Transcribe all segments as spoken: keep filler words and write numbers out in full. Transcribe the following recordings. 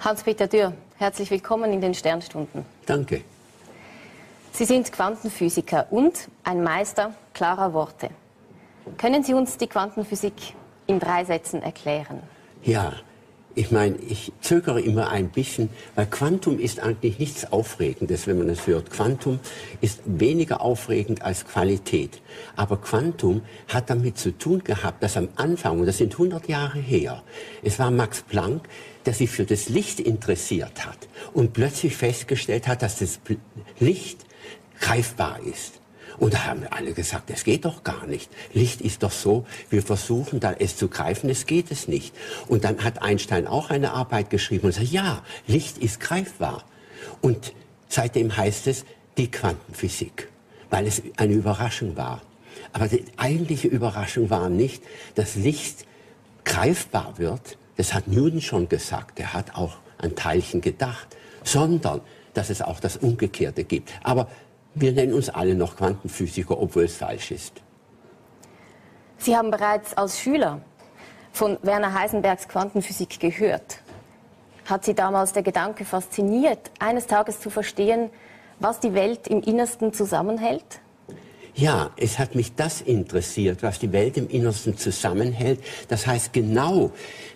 Hans-Peter Dürr, herzlich willkommen in den Sternstunden. Danke. Sie sind Quantenphysiker und ein Meister klarer Worte. Können Sie uns die Quantenphysik in drei Sätzen erklären? Ja, ich meine, ich zögere immer ein bisschen, weil Quantum ist eigentlich nichts Aufregendes, wenn man es hört. Quantum ist weniger aufregend als Qualität. Aber Quantum hat damit zu tun gehabt, dass am Anfang, und das sind hundert Jahre her, es war Max Planck, der sich für das Licht interessiert hat und plötzlich festgestellt hat, dass das Licht greifbar ist. Und da haben alle gesagt, das geht doch gar nicht. Licht ist doch so, wir versuchen da es zu greifen, es geht es nicht. Und dann hat Einstein auch eine Arbeit geschrieben und sagt, ja, Licht ist greifbar. Und seitdem heißt es die Quantenphysik, weil es eine Überraschung war. Aber die eigentliche Überraschung war nicht, dass Licht greifbar wird, das hat Newton schon gesagt, er hat auch an Teilchen gedacht, sondern dass es auch das Umgekehrte gibt. Aber wir nennen uns alle noch Quantenphysiker, obwohl es falsch ist. Sie haben bereits als Schüler von Werner Heisenbergs Quantenphysik gehört. Hat Sie damals der Gedanke fasziniert, eines Tages zu verstehen, was die Welt im Innersten zusammenhält? Ja, es hat mich das interessiert, was die Welt im Innersten zusammenhält. Das heißt genau,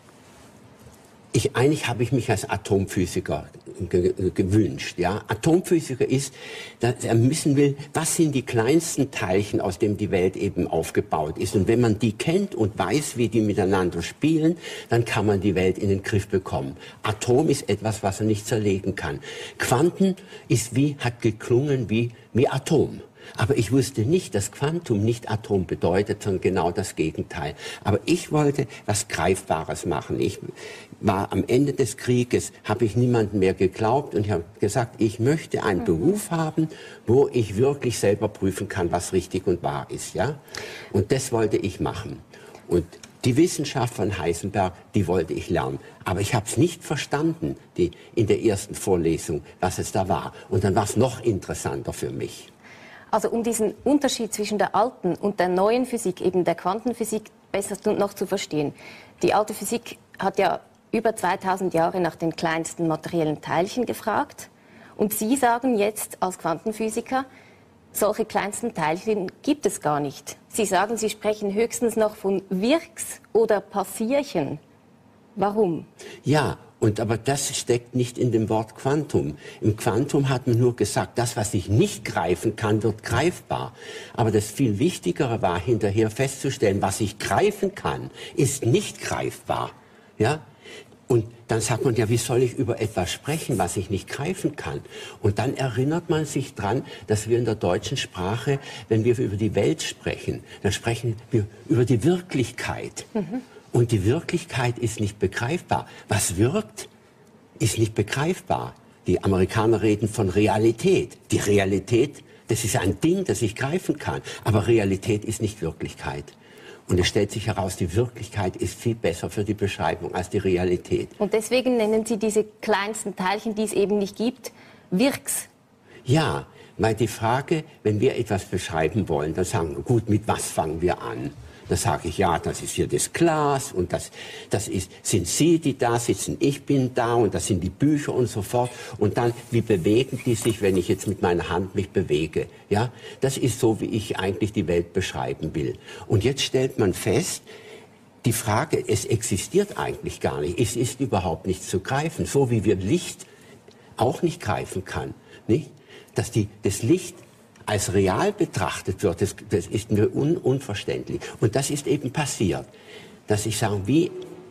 Ich, eigentlich habe ich mich als Atomphysiker ge gewünscht. Ja? Atomphysiker ist, dass er wissen will, was sind die kleinsten Teilchen, aus denen die Welt eben aufgebaut ist. Und wenn man die kennt und weiß, wie die miteinander spielen, dann kann man die Welt in den Griff bekommen. Atom ist etwas, was er nicht zerlegen kann. Quanten ist wie, hat geklungen wie, wie Atom. Aber ich wusste nicht, dass Quantum nicht Atom bedeutet, sondern genau das Gegenteil. Aber ich wollte was Greifbares machen. Ich war am Ende des Krieges, habe ich niemandem mehr geglaubt und ich habe gesagt, ich möchte einen mhm. Beruf haben, wo ich wirklich selber prüfen kann, was richtig und wahr ist. Ja? Und das wollte ich machen. Und die Wissenschaft von Heisenberg, die wollte ich lernen. Aber ich habe es nicht verstanden, die, in der ersten Vorlesung, was es da war. Und dann war es noch interessanter für mich. Also um diesen Unterschied zwischen der alten und der neuen Physik, eben der Quantenphysik, besser noch zu verstehen. Die alte Physik hat ja über zweitausend Jahre nach den kleinsten materiellen Teilchen gefragt. Und Sie sagen jetzt als Quantenphysiker, solche kleinsten Teilchen gibt es gar nicht. Sie sagen, Sie sprechen höchstens noch von Wirks- oder Passierchen. Warum? Ja. Und aber das steckt nicht in dem Wort Quantum. Im Quantum hat man nur gesagt, das, was ich nicht greifen kann, wird greifbar. Aber das viel Wichtigere war, hinterher festzustellen, was ich greifen kann, ist nicht greifbar. Ja? Und dann sagt man, ja, wie soll ich über etwas sprechen, was ich nicht greifen kann? Und dann erinnert man sich dran, dass wir in der deutschen Sprache, wenn wir über die Welt sprechen, dann sprechen wir über die Wirklichkeit. Mhm. Und die Wirklichkeit ist nicht begreifbar. Was wirkt, ist nicht begreifbar. Die Amerikaner reden von Realität. Die Realität, das ist ein Ding, das ich greifen kann. Aber Realität ist nicht Wirklichkeit. Und es stellt sich heraus, die Wirklichkeit ist viel besser für die Beschreibung als die Realität. Und deswegen nennen Sie diese kleinsten Teilchen, die es eben nicht gibt, Wirks. Ja, weil die Frage, wenn wir etwas beschreiben wollen, dann sagen wir, gut, mit was fangen wir an? Da sage ich, ja, das ist hier das Glas und das, das ist, sind Sie, die da sitzen, ich bin da und das sind die Bücher und so fort. Und dann, wie bewegen die sich, wenn ich jetzt mit meiner Hand mich bewege? Ja, das ist so, wie ich eigentlich die Welt beschreiben will. Und jetzt stellt man fest, die Frage, es existiert eigentlich gar nicht. Es ist überhaupt nicht zu greifen, so wie wir Licht auch nicht greifen kann, nicht? Dass die, das Licht als real betrachtet wird, das, das ist mir un, unverständlich. Und das ist eben passiert, dass ich sage, wie,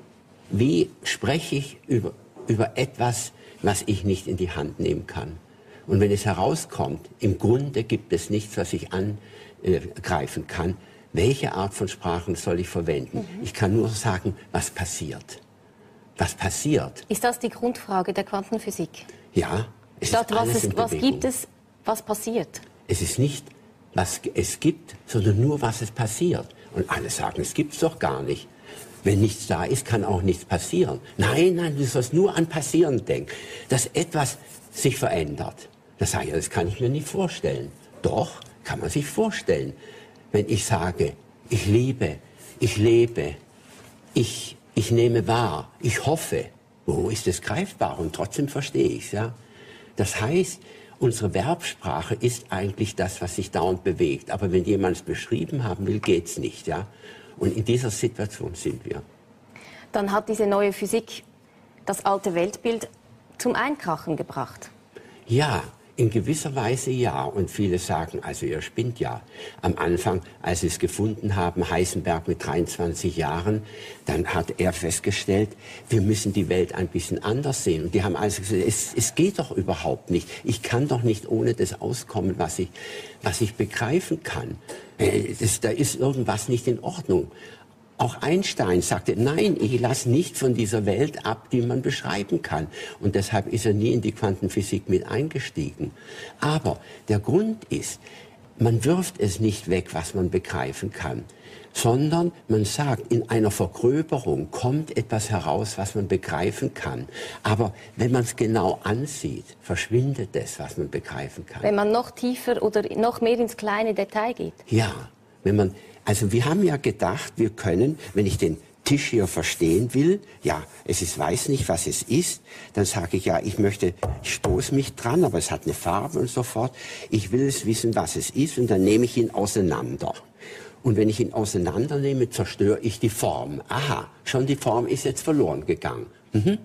wie spreche ich über, über etwas, was ich nicht in die Hand nehmen kann. Und wenn es herauskommt, im Grunde gibt es nichts, was ich angreifen kann, welche Art von Sprachen soll ich verwenden? Mhm. Ich kann nur sagen, was passiert. Was passiert? Ist das die Grundfrage der Quantenphysik? Ja. Es Statt ist alles was, es, in was Bewegung. gibt es, was passiert? Es ist nicht, was es gibt, sondern nur, was es passiert. Und alle sagen, es gibt es doch gar nicht. Wenn nichts da ist, kann auch nichts passieren. Nein, nein, du sollst nur an Passieren denken. Dass etwas sich verändert. Das sage ich, das kann ich mir nicht vorstellen. Doch, kann man sich vorstellen. Wenn ich sage, ich liebe, ich lebe, ich, ich nehme wahr, ich hoffe, Wo ist es greifbar? Und trotzdem verstehe ich es. Ja? Das heißt, unsere Verbsprache ist eigentlich das, was sich dauernd bewegt. Aber wenn jemand es beschrieben haben will, geht es nicht. Ja? Und in dieser Situation sind wir. Dann hat diese neue Physik das alte Weltbild zum Einkrachen gebracht. Ja, in gewisser Weise ja. Und viele sagen, also ihr spinnt ja. Am Anfang, als sie es gefunden haben, Heisenberg mit dreiundzwanzig Jahren, dann hat er festgestellt, wir müssen die Welt ein bisschen anders sehen. Und die haben also gesagt, es, es geht doch überhaupt nicht. Ich kann doch nicht ohne das auskommen, was ich, was ich begreifen kann. Das, da ist irgendwas nicht in Ordnung. Auch Einstein sagte, nein, ich lasse nicht von dieser Welt ab, die man beschreiben kann. Und deshalb ist er nie in die Quantenphysik mit eingestiegen. Aber der Grund ist, man wirft es nicht weg, was man begreifen kann, sondern man sagt, in einer Vergröberung kommt etwas heraus, was man begreifen kann. Aber wenn man es genau ansieht, verschwindet es, was man begreifen kann. Wenn man noch tiefer oder noch mehr ins kleine Detail geht. Ja, wenn man... Also wir haben ja gedacht, wir können, wenn ich den Tisch hier verstehen will, ja, es ist, weiß nicht, was es ist, dann sage ich, ja, ich möchte, ich stoße mich dran, aber es hat eine Farbe und so fort. Ich will es wissen, was es ist, und dann nehme ich ihn auseinander. Und wenn ich ihn auseinandernehme, zerstöre ich die Form. Aha, schon die Form ist jetzt verloren gegangen. Mhm.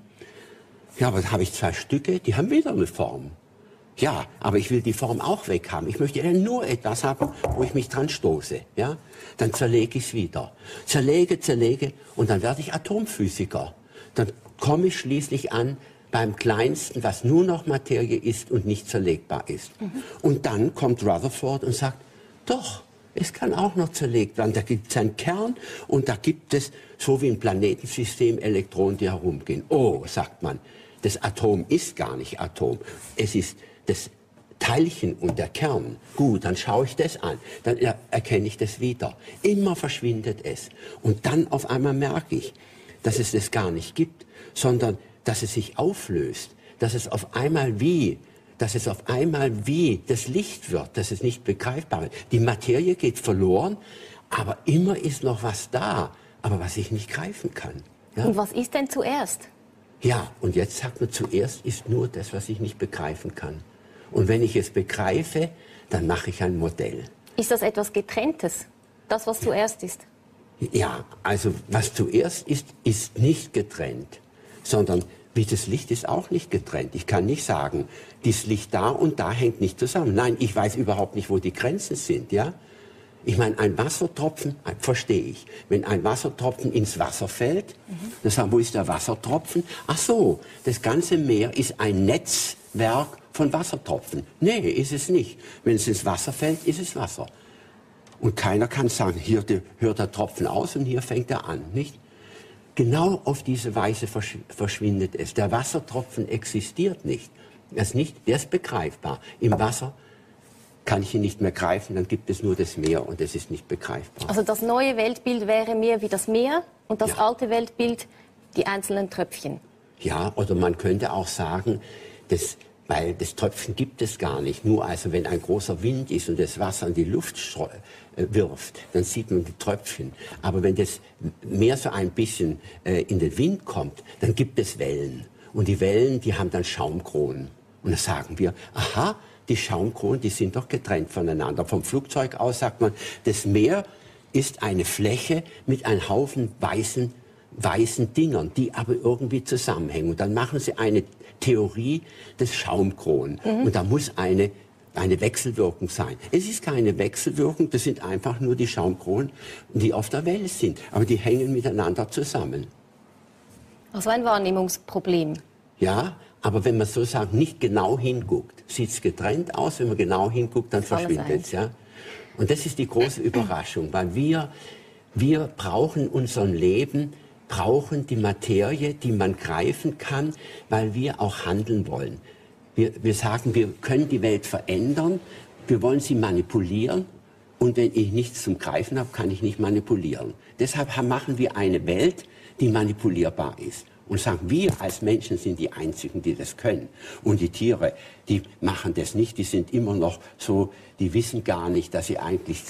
Ja, aber dann habe ich zwei Stücke, die haben wieder eine Form. Ja, aber ich will die Form auch weghaben. Ich möchte ja nur etwas haben, wo ich mich dran stoße. Ja? Dann zerlege ich es wieder. Zerlege, zerlege, und dann werde ich Atomphysiker. Dann komme ich schließlich an beim Kleinsten, was nur noch Materie ist und nicht zerlegbar ist. Mhm. Und dann kommt Rutherford und sagt, doch, es kann auch noch zerlegt werden. Da gibt es einen Kern und da gibt es, so wie ein Planetensystem, Elektronen, die herumgehen. Oh, sagt man, das Atom ist gar nicht Atom. Es ist das Teilchen und der Kern. Gut, dann schaue ich das an. Dann er erkenne ich das wieder. Immer verschwindet es. Und dann auf einmal merke ich, dass es das gar nicht gibt, sondern dass es sich auflöst. Dass es auf einmal wie, dass es auf einmal wie das Licht wird, dass es nicht begreifbar ist. Die Materie geht verloren, aber immer ist noch was da, aber was ich nicht greifen kann. Ja? Und was ist denn zuerst? Ja, und jetzt sagt man, zuerst ist nur das, was ich nicht begreifen kann. Und wenn ich es begreife, dann mache ich ein Modell. Ist das etwas Getrenntes, das, was zuerst ist? Ja, also was zuerst ist, ist nicht getrennt, sondern wie das Licht ist auch nicht getrennt. Ich kann nicht sagen, das Licht da und da hängt nicht zusammen. Nein, ich weiß überhaupt nicht, wo die Grenzen sind, ja? Ich meine, ein Wassertropfen, verstehe ich. Wenn ein Wassertropfen ins Wasser fällt, mhm. dann sagen, wo ist der Wassertropfen? Ach so, das ganze Meer ist ein Netzwerk von Wassertropfen. Nee, ist es nicht. Wenn es ins Wasser fällt, ist es Wasser. Und keiner kann sagen, hier hört der Tropfen aus und hier fängt er an, nicht? Genau auf diese Weise verschw verschwindet es. Der Wassertropfen existiert nicht. Er ist nicht, der ist begreifbar. Im Wasser kann ich ihn nicht mehr greifen, dann gibt es nur das Meer und es ist nicht begreifbar. Also das neue Weltbild wäre mehr wie das Meer und das ja. alte Weltbild die einzelnen Tröpfchen. Ja, oder man könnte auch sagen, das, weil das Tröpfchen gibt es gar nicht. Nur also wenn ein großer Wind ist und das Wasser in die Luft äh, wirft, dann sieht man die Tröpfchen. Aber wenn das Meer so ein bisschen äh, in den Wind kommt, dann gibt es Wellen. Und die Wellen, die haben dann Schaumkronen. Und da sagen wir, aha, die Schaumkronen, die sind doch getrennt voneinander. Vom Flugzeug aus sagt man, das Meer ist eine Fläche mit einem Haufen weißen, weißen Dingern, die aber irgendwie zusammenhängen. Und dann machen sie eine Theorie des Schaumkronen. Mhm. Und da muss eine, eine Wechselwirkung sein. Es ist keine Wechselwirkung, das sind einfach nur die Schaumkronen, die auf der Welt sind. Aber die hängen miteinander zusammen. Also ein Wahrnehmungsproblem. Ja, aber wenn man so sagt, nicht genau hinguckt, sieht es getrennt aus. Wenn man genau hinguckt, dann verschwindet es. Ja? Und das ist die große Überraschung, weil wir, wir brauchen unserem Leben, brauchen die Materie, die man greifen kann, weil wir auch handeln wollen. Wir, wir sagen, wir können die Welt verändern, wir wollen sie manipulieren. Und wenn ich nichts zum Greifen habe, kann ich nicht manipulieren. Deshalb machen wir eine Welt, die manipulierbar ist. Und sagen, wir als Menschen sind die Einzigen, die das können. Und die Tiere, die machen das nicht, die sind immer noch so, die wissen gar nicht, dass sie eigentlich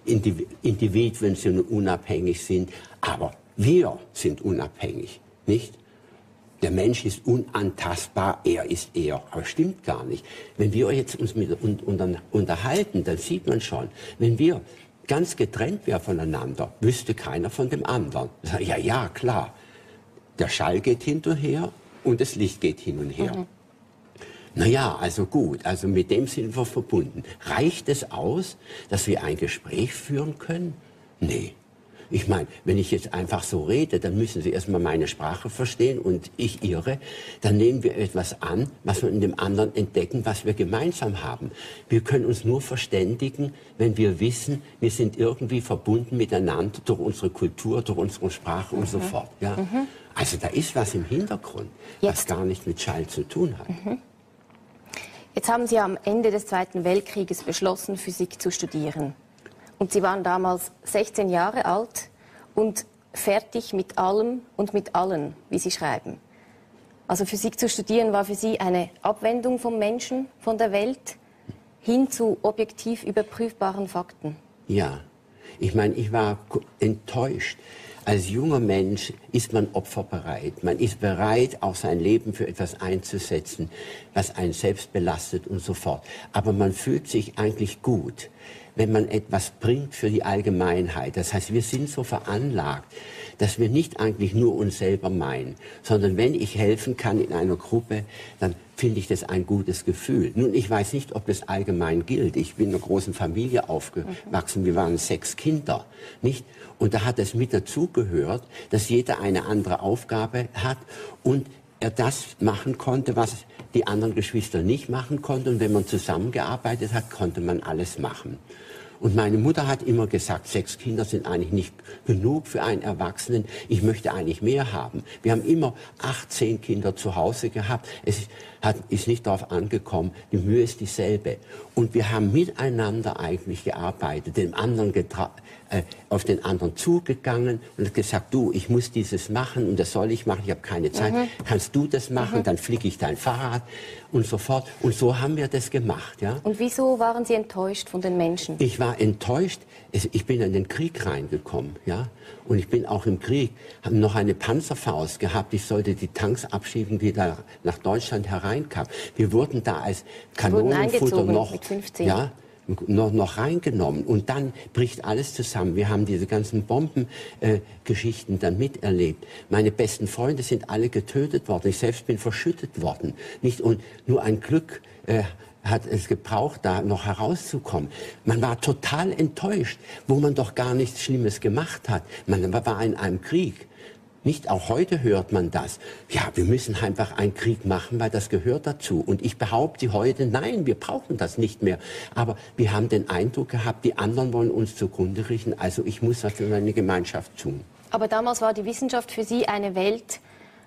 Individuen sind und unabhängig sind. Aber wir sind unabhängig, nicht? Der Mensch ist unantastbar, er ist er. Aber stimmt gar nicht. Wenn wir jetzt uns mit unter, unterhalten, dann sieht man schon, wenn wir ganz getrennt wären voneinander, wüsste keiner von dem anderen. Ja, ja, klar. Der Schall geht hin und her und das Licht geht hin und her. Mhm. Naja, also gut, also mit dem sind wir verbunden. Reicht es aus, dass wir ein Gespräch führen können? Nee. Ich meine, wenn ich jetzt einfach so rede, dann müssen Sie erstmal meine Sprache verstehen und ich Ihre. Dann nehmen wir etwas an, was wir in dem anderen entdecken, was wir gemeinsam haben. Wir können uns nur verständigen, wenn wir wissen, wir sind irgendwie verbunden miteinander durch unsere Kultur, durch unsere Sprache mhm. und so fort. Ja? Mhm. Also da ist was im Hintergrund, jetzt. was gar nicht mit Schall zu tun hat. Mhm. Jetzt haben Sie am Ende des Zweiten Weltkrieges beschlossen, Physik zu studieren. Und Sie waren damals sechzehn Jahre alt und fertig mit allem und mit allen, wie Sie schreiben. Also Physik zu studieren war für Sie eine Abwendung vom Menschen, von der Welt, hin zu objektiv überprüfbaren Fakten. Ja, ich meine, ich war enttäuscht. Als junger Mensch ist man opferbereit. Man ist bereit, auch sein Leben für etwas einzusetzen, was einen selbst belastet und so fort. Aber man fühlt sich eigentlich gut, wenn man etwas bringt für die Allgemeinheit. Das heißt, wir sind so veranlagt, dass wir nicht eigentlich nur uns selber meinen, sondern wenn ich helfen kann in einer Gruppe, dann finde ich das ein gutes Gefühl. Nun, ich weiß nicht, ob das allgemein gilt. Ich bin in einer großen Familie aufgewachsen. Wir waren sechs Kinder, nicht? Und da hat es mit dazugehört, dass jeder eine andere Aufgabe hat und er das machen konnte, was die anderen Geschwister nicht machen konnten. Und wenn man zusammengearbeitet hat, konnte man alles machen. Und meine Mutter hat immer gesagt, sechs Kinder sind eigentlich nicht genug für einen Erwachsenen. Ich möchte eigentlich mehr haben. Wir haben immer achtzehn Kinder zu Hause gehabt. Es hat, ist nicht darauf angekommen. Die Mühe ist dieselbe. Und wir haben miteinander eigentlich gearbeitet, dem anderen getra äh, auf den anderen zugegangen und gesagt, du, ich muss dieses machen und das soll ich machen. Ich habe keine Zeit. Mhm. Kannst du das machen? Mhm. Dann fliege ich dein Fahrrad und so fort. Und so haben wir das gemacht. Ja? Und wieso waren Sie enttäuscht von den Menschen? Ich war enttäuscht. Ich bin in den Krieg reingekommen, ja, und ich bin auch im Krieg, habe noch eine Panzerfaust gehabt. Ich sollte die Tanks abschieben, die da nach Deutschland hereinkamen. Wir wurden da als Kanonenfutter noch, mit fünfzehn. Ja, noch, noch reingenommen. Und dann bricht alles zusammen. Wir haben diese ganzen Bombengeschichten äh, dann miterlebt. Meine besten Freunde sind alle getötet worden. Ich selbst bin verschüttet worden. Nicht, und nur ein Glück äh, hat es gebraucht, da noch herauszukommen. Man war total enttäuscht, wo man doch gar nichts Schlimmes gemacht hat. Man war in einem Krieg. Nicht auch heute hört man das. Ja, wir müssen einfach einen Krieg machen, weil das gehört dazu. Und ich behaupte heute, nein, wir brauchen das nicht mehr. Aber wir haben den Eindruck gehabt, die anderen wollen uns zugrunde richten. Also ich muss was für meine Gemeinschaft tun. Aber damals war die Wissenschaft für Sie eine Welt,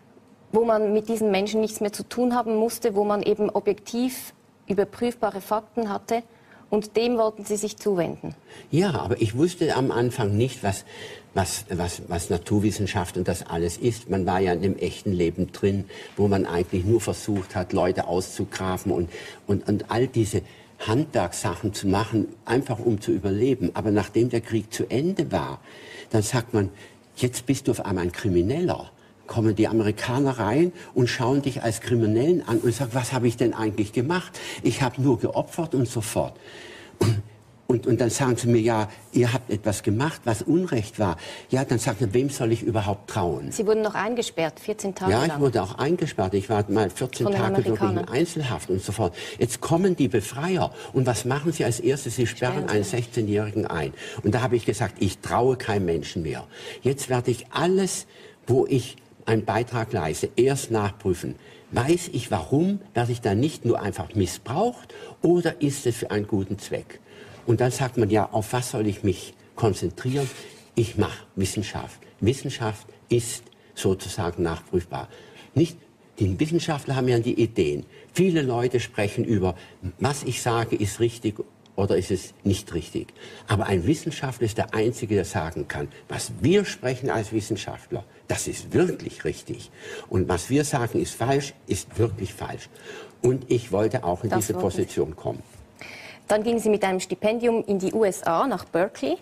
wo man mit diesen Menschen nichts mehr zu tun haben musste, wo man eben objektiv überprüfbare Fakten hatte, und dem wollten Sie sich zuwenden. Ja, aber ich wusste am Anfang nicht, was, was, was, was Naturwissenschaft und das alles ist. Man war ja in dem echten Leben drin, wo man eigentlich nur versucht hat, Leute auszugraben und, und, und all diese Handwerkssachen zu machen, einfach um zu überleben. Aber nachdem der Krieg zu Ende war, dann sagt man, jetzt bist du auf einmal ein Krimineller. Kommen die Amerikaner rein und schauen dich als Kriminellen an und sagen, was habe ich denn eigentlich gemacht? Ich habe nur geopfert und so fort. Und, und, und dann sagen sie mir, ja, ihr habt etwas gemacht, was Unrecht war. Ja, dann sagt er, wem soll ich überhaupt trauen? Sie wurden noch eingesperrt, vierzehn Tage lang. Ja, ich wurde auch eingesperrt. Ich war mal vierzehn Tage wirklich in Einzelhaft und so fort. Jetzt kommen die Befreier. Und was machen sie als erstes? Sie sperren einen sechzehnjährigen ein. Und da habe ich gesagt, ich traue keinem Menschen mehr. Jetzt werde ich alles, wo ich einen Beitrag leiste, erst nachprüfen. Weiß ich warum, werde ich da nicht nur einfach missbraucht oder ist es für einen guten Zweck? Und dann sagt man, ja, auf was soll ich mich konzentrieren? Ich mache Wissenschaft. Wissenschaft ist sozusagen nachprüfbar. Nicht, die Wissenschaftler haben ja die Ideen. Viele Leute sprechen über, was ich sage, ist richtig oder ist es nicht richtig. Aber ein Wissenschaftler ist der Einzige, der sagen kann, was wir sprechen als Wissenschaftler, das ist wirklich richtig. Und was wir sagen, ist falsch, ist wirklich falsch. Und ich wollte auch in das diese Position kommen. Dann gingen Sie mit einem Stipendium in die U S A, nach Berkeley,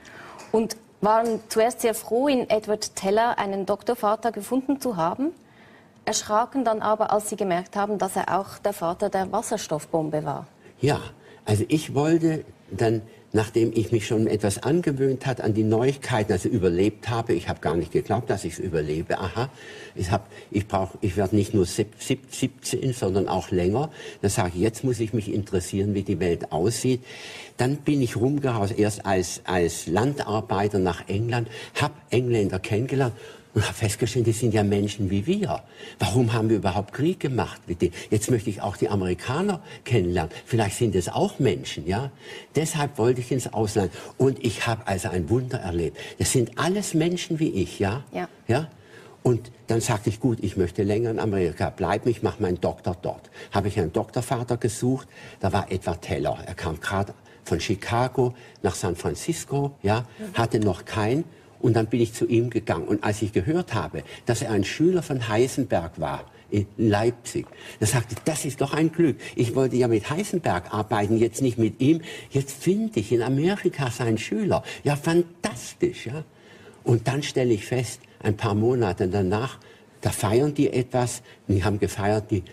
und waren zuerst sehr froh, in Edward Teller einen Doktorvater gefunden zu haben. erschraken dann aber, als Sie gemerkt haben, dass er auch der Vater der Wasserstoffbombe war. Ja, also ich wollte dann, nachdem ich mich schon etwas angewöhnt hat an die Neuigkeiten, also überlebt habe, ich habe gar nicht geglaubt, dass ich es überlebe, aha, ich, hab, ich, brauch, ich werde nicht nur siebzehn, sondern auch länger, dann sage ich, jetzt muss ich mich interessieren, wie die Welt aussieht. Dann bin ich rumgehaust, erst als, als Landarbeiter nach England, habe Engländer kennengelernt, und habe festgestellt, das sind ja Menschen wie wir. Warum haben wir überhaupt Krieg gemacht mit denen? Jetzt möchte ich auch die Amerikaner kennenlernen. Vielleicht sind es auch Menschen, ja. Deshalb wollte ich ins Ausland. Und ich habe also ein Wunder erlebt. Das sind alles Menschen wie ich, ja. Ja. Ja. Und dann sagte ich, gut, ich möchte länger in Amerika bleiben, ich mache meinen Doktor dort. Habe ich einen Doktorvater gesucht, da war Edward Teller. Er kam gerade von Chicago nach San Francisco, ja, hatte noch kein. Und dann bin ich zu ihm gegangen. Und als ich gehört habe, dass er ein Schüler von Heisenberg war, in Leipzig, da sagte ich, das ist doch ein Glück. Ich wollte ja mit Heisenberg arbeiten, jetzt nicht mit ihm. Jetzt finde ich in Amerika seinen Schüler. Ja, fantastisch, ja. Und dann stelle ich fest, ein paar Monate danach, da feiern die etwas. Die haben gefeiert, die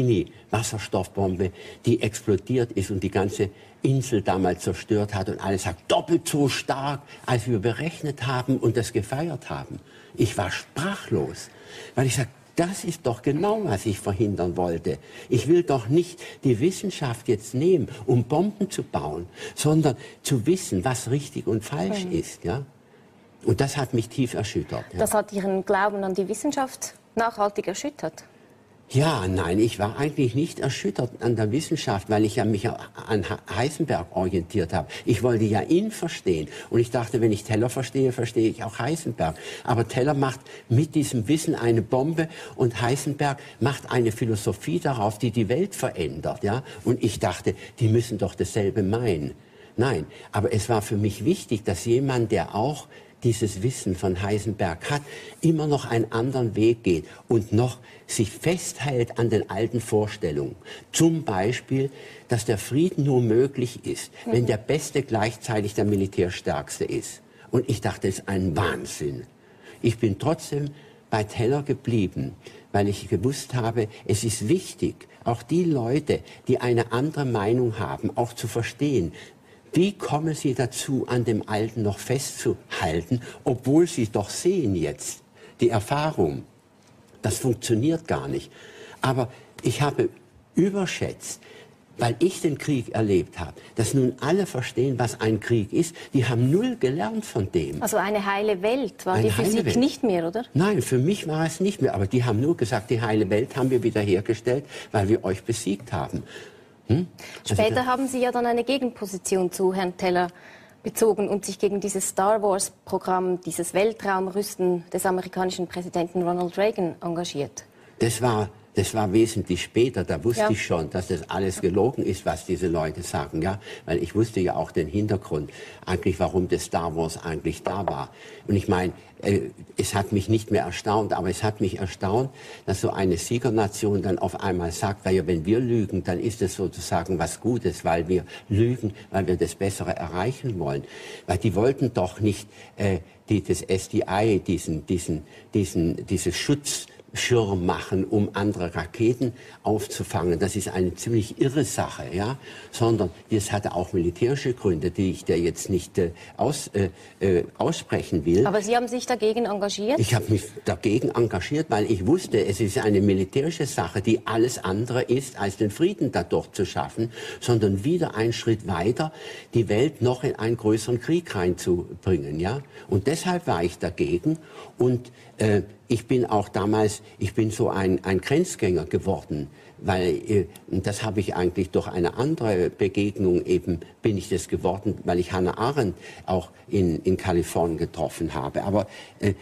Bikini-Wasserstoffbombe, die explodiert ist und die ganze Insel damals zerstört hat. Und alle sagen, doppelt so stark, als wir berechnet haben und das gefeiert haben. Ich war sprachlos, weil ich sage, das ist doch genau, was ich verhindern wollte. Ich will doch nicht die Wissenschaft jetzt nehmen, um Bomben zu bauen, sondern zu wissen, was richtig und falsch mhm. ist, ja. Und das hat mich tief erschüttert. Ja. Das hat Ihren Glauben an die Wissenschaft nachhaltig erschüttert? Ja, nein, ich war eigentlich nicht erschüttert an der Wissenschaft, weil ich ja mich an Heisenberg orientiert habe. Ich wollte ja ihn verstehen. Und ich dachte, wenn ich Teller verstehe, verstehe ich auch Heisenberg. Aber Teller macht mit diesem Wissen eine Bombe und Heisenberg macht eine Philosophie darauf, die die Welt verändert. Ja? Und ich dachte, die müssen doch dasselbe meinen. Nein, aber es war für mich wichtig, dass jemand, der auch dieses Wissen von Heisenberg hat, immer noch einen anderen Weg geht und noch sich festhält an den alten Vorstellungen. Zum Beispiel, dass der Frieden nur möglich ist, mhm. wenn der Beste gleichzeitig der Militärstärkste ist. Und ich dachte, das ist ein Wahnsinn. Ich bin trotzdem bei Teller geblieben, weil ich gewusst habe, es ist wichtig, auch die Leute, die eine andere Meinung haben, auch zu verstehen. Wie kommen Sie dazu, an dem Alten noch festzuhalten, obwohl Sie doch sehen jetzt, die Erfahrung, das funktioniert gar nicht. Aber ich habe überschätzt, weil ich den Krieg erlebt habe, dass nun alle verstehen, was ein Krieg ist. Die haben null gelernt von dem. Also eine heile Welt war die Physik Welt. Nicht mehr, oder? Nein, für mich war es nicht mehr. Aber die haben nur gesagt, die heile Welt haben wir wiederhergestellt, weil wir euch besiegt haben. Hm? Später also, haben Sie ja dann eine Gegenposition zu Herrn Teller bezogen und sich gegen dieses Star Wars-Programm, dieses Weltraumrüsten des amerikanischen Präsidenten Ronald Reagan engagiert. Das war, das war wesentlich später. Da wusste ja. ich schon, dass das alles gelogen ist, was diese Leute sagen. Ja? Weil ich wusste ja auch den Hintergrund, eigentlich, warum das Star Wars eigentlich da war. Und ich meine, äh, es hat mich nicht mehr erstaunt, aber es hat mich erstaunt, dass so eine Siegernation dann auf einmal sagt, weil ja, wenn wir lügen, dann ist es sozusagen was Gutes, weil wir lügen, weil wir das Bessere erreichen wollen. Weil die wollten doch nicht äh, die, das S D I, diesen, diesen, diesen, dieses Schutz Schirm machen, um andere Raketen aufzufangen. Das ist eine ziemlich irre Sache, ja. Sondern das hatte auch militärische Gründe, die ich da jetzt nicht äh, aus, äh, äh, aussprechen will. Aber Sie haben sich dagegen engagiert? Ich habe mich dagegen engagiert, weil ich wusste, es ist eine militärische Sache, die alles andere ist, als den Frieden dadurch zu schaffen, sondern wieder einen Schritt weiter, die Welt noch in einen größeren Krieg reinzubringen, ja. Und deshalb war ich dagegen und äh, ich bin auch damals, ich bin so ein, ein Grenzgänger geworden, weil äh, das habe ich eigentlich durch eine andere Begegnung eben, bin ich das geworden, weil ich Hannah Arendt auch in, in Kalifornien getroffen habe. Aber äh,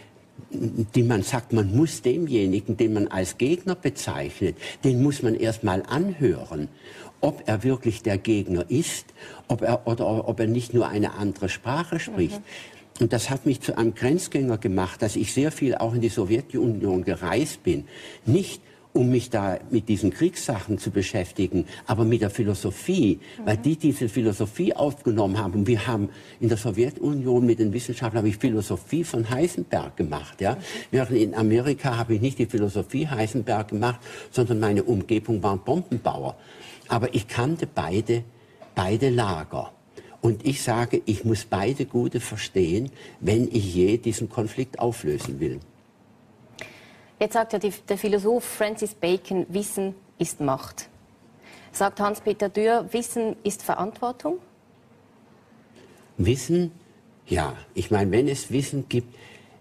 die man sagt, man muss demjenigen, den man als Gegner bezeichnet, den muss man erst mal anhören, ob er wirklich der Gegner ist, ob er, oder ob er nicht nur eine andere Sprache spricht. Mhm. Und das hat mich zu einem Grenzgänger gemacht, dass ich sehr viel auch in die Sowjetunion gereist bin. Nicht um mich da mit diesen Kriegssachen zu beschäftigen, aber mit der Philosophie, mhm. weil die diese Philosophie aufgenommen haben. Und wir haben in der Sowjetunion mit den Wissenschaftlern habe ich Philosophie von Heisenberg gemacht. Ja? Mhm. Während in Amerika habe ich nicht die Philosophie Heisenberg gemacht, sondern meine Umgebung waren Bombenbauer. Aber ich kannte beide, beide Lager. Und ich sage, ich muss beide Gute verstehen, wenn ich je diesen Konflikt auflösen will. Jetzt sagt ja die, der Philosoph Francis Bacon, Wissen ist Macht. Sagt Hans-Peter Dürr, Wissen ist Verantwortung? Wissen, ja. Ich meine, wenn es Wissen gibt,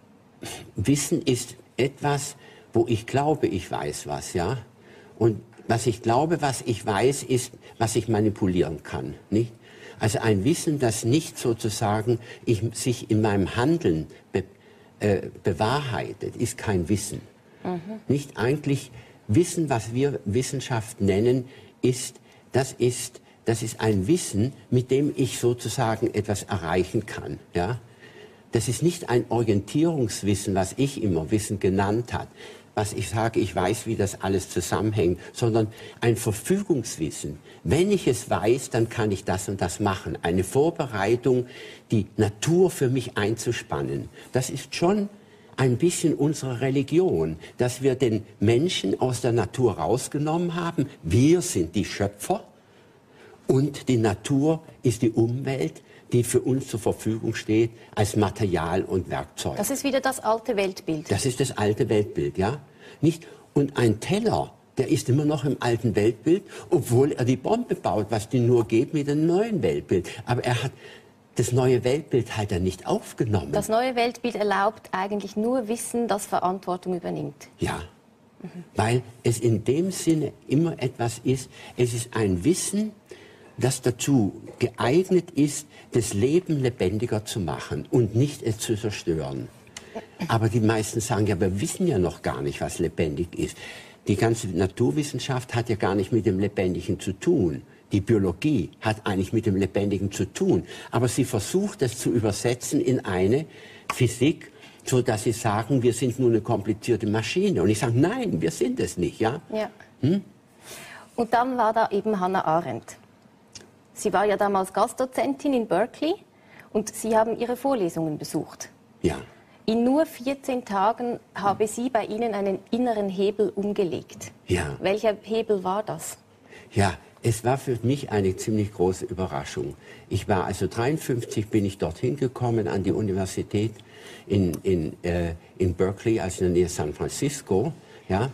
Wissen ist etwas, wo ich glaube, ich weiß was, ja. Und was ich glaube, was ich weiß, ist, was ich manipulieren kann, nicht? Also ein Wissen, das nicht sozusagen ich, sich in meinem Handeln be, äh, bewahrheitet, ist kein Wissen. Mhm. Nicht eigentlich Wissen, was wir Wissenschaft nennen, ist, das ist, das ist ein Wissen, mit dem ich sozusagen etwas erreichen kann. Ja? Das ist nicht ein Orientierungswissen, was ich immer Wissen genannt habe, was ich sage, ich weiß, wie das alles zusammenhängt, sondern ein Verfügungswissen. Wenn ich es weiß, dann kann ich das und das machen. Eine Vorbereitung, die Natur für mich einzuspannen. Das ist schon ein bisschen unsere Religion, dass wir den Menschen aus der Natur rausgenommen haben. Wir sind die Schöpfer und die Natur ist die Umwelt, die für uns zur Verfügung steht als Material und Werkzeug. Das ist wieder das alte Weltbild. Das ist das alte Weltbild, ja. Nicht? Und ein Teller, der ist immer noch im alten Weltbild, obwohl er die Bombe baut, was die nur geht mit dem neuen Weltbild. Aber er hat das neue Weltbild hat er nicht aufgenommen. Das neue Weltbild erlaubt eigentlich nur Wissen, das Verantwortung übernimmt. Ja, mhm. weil es in dem Sinne immer etwas ist, es ist ein Wissen, das dazu geeignet ist, das Leben lebendiger zu machen und nicht es zu zerstören. Aber die meisten sagen, ja, wir wissen ja noch gar nicht, was lebendig ist. Die ganze Naturwissenschaft hat ja gar nicht mit dem Lebendigen zu tun. Die Biologie hat eigentlich mit dem Lebendigen zu tun. Aber sie versucht, das zu übersetzen in eine Physik, so dass sie sagen, wir sind nur eine komplizierte Maschine. Und ich sage, nein, wir sind es nicht, ja? Ja. Hm? Und dann war da eben Hannah Arendt. Sie war ja damals Gastdozentin in Berkeley und Sie haben ihre Vorlesungen besucht. Ja. In nur vierzehn Tagen habe sie bei Ihnen einen inneren Hebel umgelegt. Ja. Welcher Hebel war das? Ja, es war für mich eine ziemlich große Überraschung. Ich war also dreiundfünfzig, bin ich dorthin gekommen an die Universität in, in, äh, in Berkeley, also in der Nähe San Francisco, ja.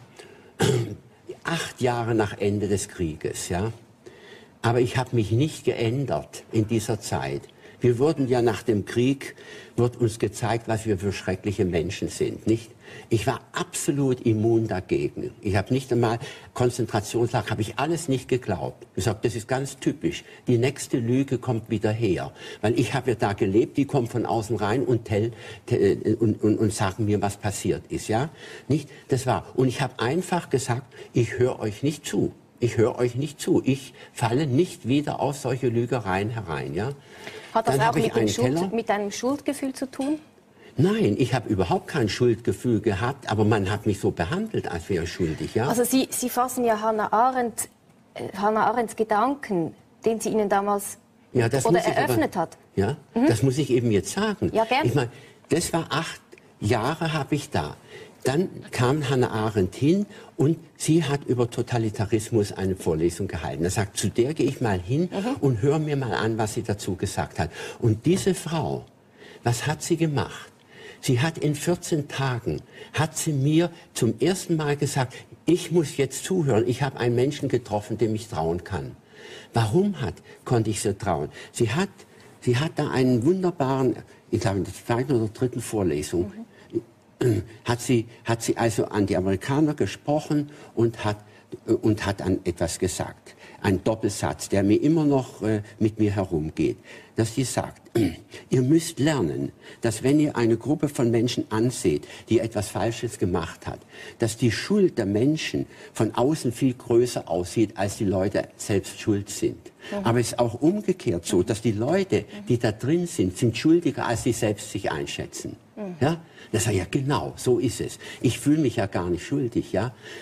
Acht Jahre nach Ende des Krieges, ja. Aber ich habe mich nicht geändert in dieser Zeit. Wir wurden ja nach dem Krieg, wird uns gezeigt, was wir für schreckliche Menschen sind, nicht? Ich war absolut immun dagegen. Ich habe nicht einmal Konzentrationslager, habe ich alles nicht geglaubt. Ich sage, das ist ganz typisch. Die nächste Lüge kommt wieder her. Weil ich habe ja da gelebt, die kommen von außen rein und, tell, tell, und, und, und sagen mir, was passiert ist, ja? Nicht? Das war. Und ich habe einfach gesagt, ich höre euch nicht zu. Ich höre euch nicht zu. Ich falle nicht wieder auf solche Lügereien herein, ja? Hat das Dann auch mit, dem Schuld, mit einem Schuldgefühl zu tun? Nein, ich habe überhaupt kein Schuldgefühl gehabt, aber man hat mich so behandelt, als wäre ich schuldig, ja? Also Sie, Sie fassen ja Hannah Arendt, äh, Hannah Arendts Gedanken, den sie Ihnen damals ja, das oder muss ich eröffnet aber, hat. Ja, mhm. Das muss ich eben jetzt sagen. Ja, gern. Ich meine, das war acht Jahre habe ich da. Dann kam Hannah Arendt hin und sie hat über Totalitarismus eine Vorlesung gehalten. Er sagt, zu der gehe ich mal hin mhm. und höre mir mal an, was sie dazu gesagt hat. Und diese Frau, was hat sie gemacht? Sie hat in vierzehn Tagen, hat sie mir zum ersten Mal gesagt, ich muss jetzt zuhören, ich habe einen Menschen getroffen, dem ich trauen kann. Warum hat, konnte ich sie trauen? Sie hat, sie hat da einen wunderbaren, ich glaube in der zweiten oder dritten Vorlesung, mhm. hat sie, hat sie also an die Amerikaner gesprochen und hat, und hat an etwas gesagt. Ein Doppelsatz, der mir immer noch äh, mit mir herumgeht, dass sie sagt, ihr müsst lernen, dass wenn ihr eine Gruppe von Menschen anseht, die etwas Falsches gemacht hat, dass die Schuld der Menschen von außen viel größer aussieht, als die Leute selbst schuld sind. Mhm. Aber es ist auch umgekehrt so, dass die Leute, die da drin sind, sind schuldiger, als sie selbst sich einschätzen. Mhm. Ja? Das ist ja genau, so ist es. Ich fühle mich ja gar nicht schuldig, ja.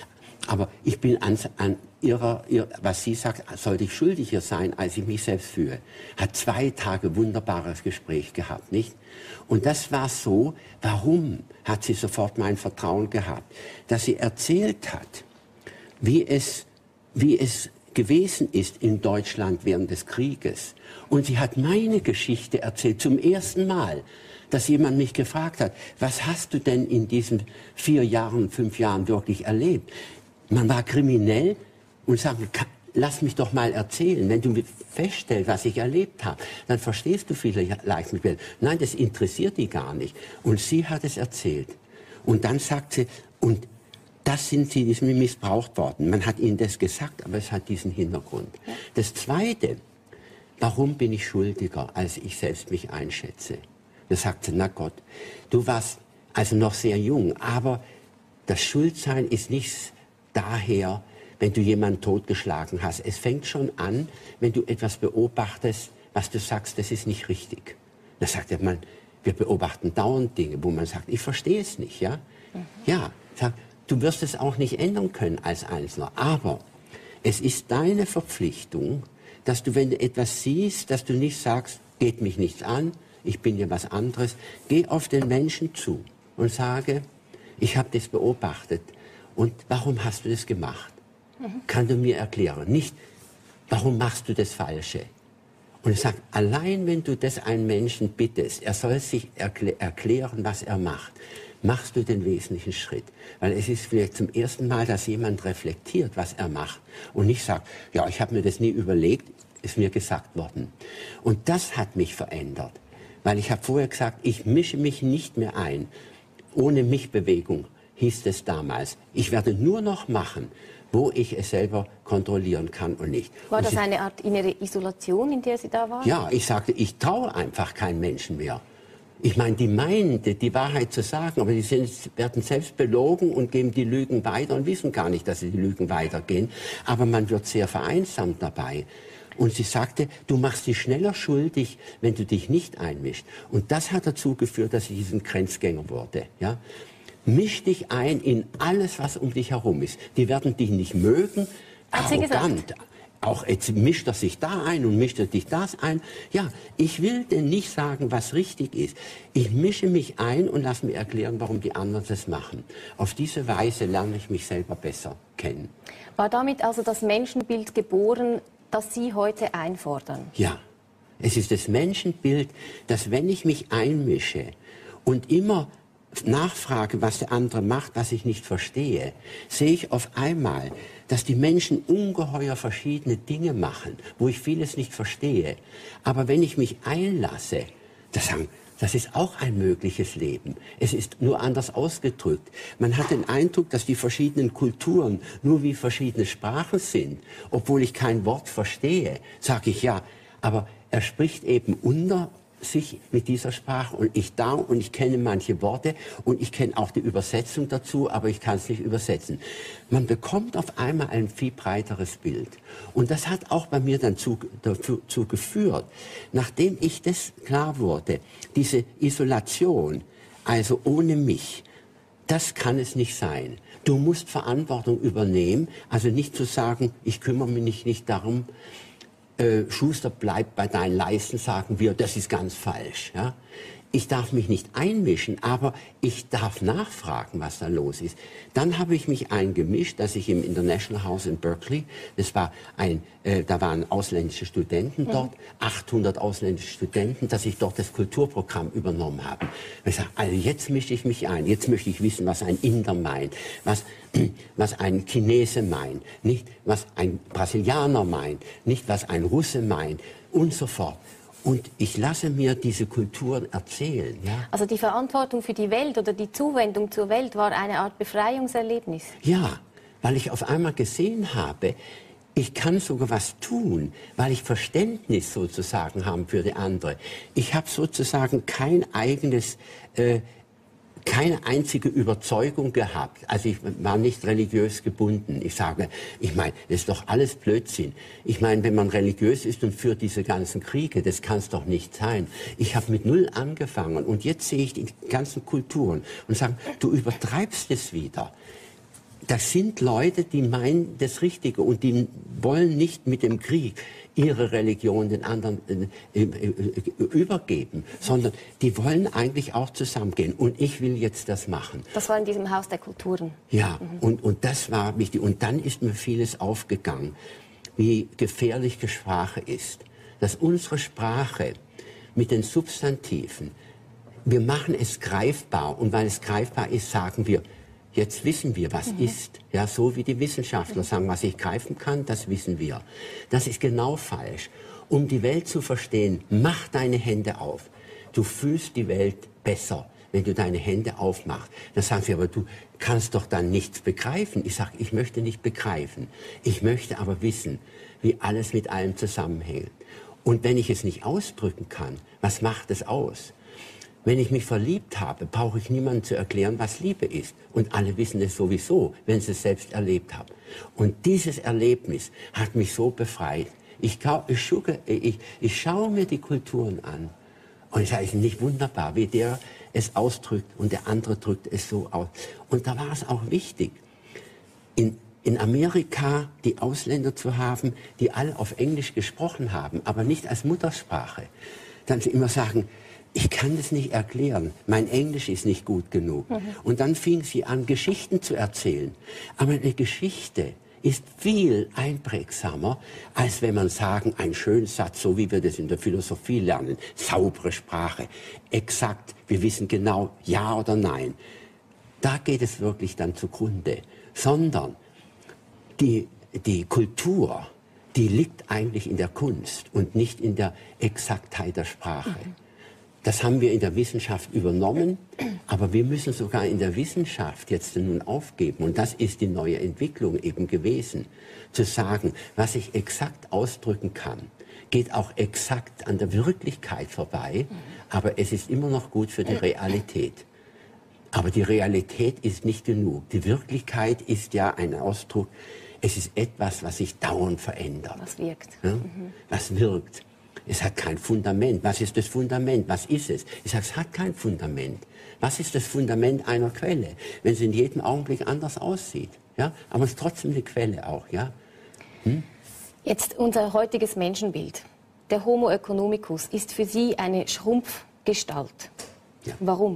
Aber ich bin an, an ihrer, ihr, was sie sagt, sollte ich schuldiger sein, als ich mich selbst fühle. Hat zwei Tage wunderbares Gespräch gehabt, nicht? Und das war so, warum hat sie sofort mein Vertrauen gehabt? Dass sie erzählt hat, wie es, wie es gewesen ist in Deutschland während des Krieges. Und sie hat meine Geschichte erzählt, zum ersten Mal, dass jemand mich gefragt hat, was hast du denn in diesen vier Jahren, fünf Jahren wirklich erlebt? Man war kriminell und sagt, lass mich doch mal erzählen. Wenn du feststellst, was ich erlebt habe, dann verstehst du vielleicht nicht mehr. Nein, das interessiert die gar nicht. Und sie hat es erzählt. Und dann sagt sie, und das sind sie, ist mir missbraucht worden. Man hat ihnen das gesagt, aber es hat diesen Hintergrund. Das Zweite, warum bin ich schuldiger, als ich selbst mich einschätze? Da sagt sie, na Gott, du warst also noch sehr jung, aber das Schuldsein ist nicht daher, wenn du jemanden totgeschlagen hast. Es fängt schon an, wenn du etwas beobachtest, was du sagst, das ist nicht richtig. Da sagt er, man, wir beobachten dauernd Dinge, wo man sagt, ich verstehe es nicht. Ja, mhm. ja sagt, du wirst es auch nicht ändern können als Einzelner, aber es ist deine Verpflichtung, dass du, wenn du etwas siehst, dass du nicht sagst, geht mich nichts an, ich bin ja was anderes, geh auf den Menschen zu und sage, ich habe das beobachtet. Und warum hast du das gemacht? Mhm. Kann du mir erklären? Nicht, warum machst du das Falsche? Und ich sage, allein wenn du das einen Menschen bittest, er soll sich erklä erklären, was er macht, machst du den wesentlichen Schritt. Weil es ist vielleicht zum ersten Mal, dass jemand reflektiert, was er macht. Und nicht sagt, ja, ich habe mir das nie überlegt, ist mir gesagt worden. Und das hat mich verändert. Weil ich habe vorher gesagt, ich mische mich nicht mehr ein. Ohne Mich-Bewegung hieß es damals. Ich werde nur noch machen, wo ich es selber kontrollieren kann und nicht. War und das sie, eine Art innere Isolation, in der Sie da waren? Ja, ich sagte, ich traue einfach keinen Menschen mehr. Ich meine, die meinen, die Wahrheit zu sagen, aber die sind, werden selbst belogen und geben die Lügen weiter und wissen gar nicht, dass sie die Lügen weitergehen. Aber man wird sehr vereinsamt dabei. Und sie sagte, du machst dich schneller schuldig, wenn du dich nicht einmischst. Und das hat dazu geführt, dass ich diesen Grenzgänger wurde. Ja? Misch dich ein in alles, was um dich herum ist. Die werden dich nicht mögen, hat sie arrogant. Auch jetzt mischt er sich da ein und mischt er dich das ein. Ja, ich will denn nicht sagen, was richtig ist. Ich mische mich ein und lasse mir erklären, warum die anderen das machen. Auf diese Weise lerne ich mich selber besser kennen. War damit also das Menschenbild geboren, das Sie heute einfordern? Ja, es ist das Menschenbild, dass wenn ich mich einmische und immer nachfrage, was der andere macht, was ich nicht verstehe, sehe ich auf einmal, dass die Menschen ungeheuer verschiedene Dinge machen, wo ich vieles nicht verstehe. Aber wenn ich mich einlasse, das, das ist auch ein mögliches Leben. Es ist nur anders ausgedrückt. Man hat den Eindruck, dass die verschiedenen Kulturen nur wie verschiedene Sprachen sind. Obwohl ich kein Wort verstehe, sage ich ja, aber er spricht eben unter sich mit dieser Sprache und ich da und ich kenne manche Worte und ich kenne auch die Übersetzung dazu, aber ich kann es nicht übersetzen. Man bekommt auf einmal ein viel breiteres Bild. Und das hat auch bei mir dann zu, dazu geführt, nachdem ich das klar wurde, diese Isolation, also ohne mich, das kann es nicht sein. Du musst Verantwortung übernehmen, also nicht zu sagen, ich kümmere mich nicht, nicht darum, Äh, Schuster, bleib bei deinen Leisten, sagen wir, das ist ganz falsch. Ja? Ich darf mich nicht einmischen, aber ich darf nachfragen, was da los ist. Dann habe ich mich eingemischt, dass ich im International House in Berkeley, das war ein, äh, da waren ausländische Studenten dort, mhm. achthundert ausländische Studenten, dass ich dort das Kulturprogramm übernommen habe. Und ich sage, also jetzt mische ich mich ein, jetzt möchte ich wissen, was ein Inder meint, was, was ein Chinese meint, nicht was ein Brasilianer meint, nicht was ein Russe meint und so fort. Und ich lasse mir diese Kulturen erzählen. Ja? Also die Verantwortung für die Welt oder die Zuwendung zur Welt war eine Art Befreiungserlebnis? Ja, weil ich auf einmal gesehen habe, ich kann sogar was tun, weil ich Verständnis sozusagen habe für die andere. Ich habe sozusagen kein eigenes, äh, keine einzige Überzeugung gehabt. Also ich war nicht religiös gebunden. Ich sage, ich meine, das ist doch alles Blödsinn. Ich meine, wenn man religiös ist und führt diese ganzen Kriege, das kann es doch nicht sein. Ich habe mit Null angefangen und jetzt sehe ich die ganzen Kulturen und sage, du übertreibst es wieder. das sind Leute, die meinen das Richtige und die wollen nicht mit dem Krieg ihre Religion den anderen äh, äh, äh, übergeben, sondern die wollen eigentlich auch zusammengehen. Und ich will jetzt das machen. Das war in diesem Haus der Kulturen. Ja, mhm. und, und das war wichtig. Und dann ist mir vieles aufgegangen, wie gefährlich die Sprache ist. Dass unsere Sprache mit den Substantiven, wir machen es greifbar. Und weil es greifbar ist, sagen wir, jetzt wissen wir, was mhm. ist. Ja, so wie die Wissenschaftler mhm. sagen, was ich greifen kann, das wissen wir. Das ist genau falsch. Um die Welt zu verstehen, mach deine Hände auf. Du fühlst die Welt besser, wenn du deine Hände aufmachst. Dann sagen sie, aber du kannst doch dann nichts begreifen. Ich sage, ich möchte nicht begreifen. Ich möchte aber wissen, wie alles mit allem zusammenhängt. Und wenn ich es nicht ausdrücken kann, was macht es aus? Wenn ich mich verliebt habe, brauche ich niemandem zu erklären, was Liebe ist. Und alle wissen es sowieso, wenn sie es selbst erlebt haben. Und dieses Erlebnis hat mich so befreit. Ich, ich, ich, ich schaue mir die Kulturen an. Und ich sage, es ist nicht wunderbar, wie der es ausdrückt und der andere drückt es so aus. Und da war es auch wichtig, in, in Amerika die Ausländer zu haben, die alle auf Englisch gesprochen haben, aber nicht als Muttersprache. Dann sie immer sagen, ich kann das nicht erklären, mein Englisch ist nicht gut genug. Mhm. Und dann fing sie an, Geschichten zu erzählen. Aber eine Geschichte ist viel einprägsamer, als wenn man sagen, ein schöner Satz, so wie wir das in der Philosophie lernen, saubere Sprache, exakt, wir wissen genau, ja oder nein. Da geht es wirklich dann zugrunde. Sondern die, die Kultur, die liegt eigentlich in der Kunst und nicht in der Exaktheit der Sprache. Mhm. Das haben wir in der Wissenschaft übernommen, aber wir müssen sogar in der Wissenschaft jetzt nun aufgeben. Und das ist die neue Entwicklung eben gewesen. Zu sagen, was ich exakt ausdrücken kann, geht auch exakt an der Wirklichkeit vorbei, aber es ist immer noch gut für die Realität. Aber die Realität ist nicht genug. Die Wirklichkeit ist ja ein Ausdruck, es ist etwas, was sich dauernd verändert. Was wirkt. Ja? Mhm. Was wirkt. Es hat kein Fundament. Was ist das Fundament? Was ist es? Ich sage, es hat kein Fundament. Was ist das Fundament einer Quelle? Wenn sie in jedem Augenblick anders aussieht. Ja? Aber es ist trotzdem eine Quelle auch. Ja? Hm? Jetzt unser heutiges Menschenbild. Der Homo economicus ist für Sie eine Schrumpfgestalt. Ja. Warum?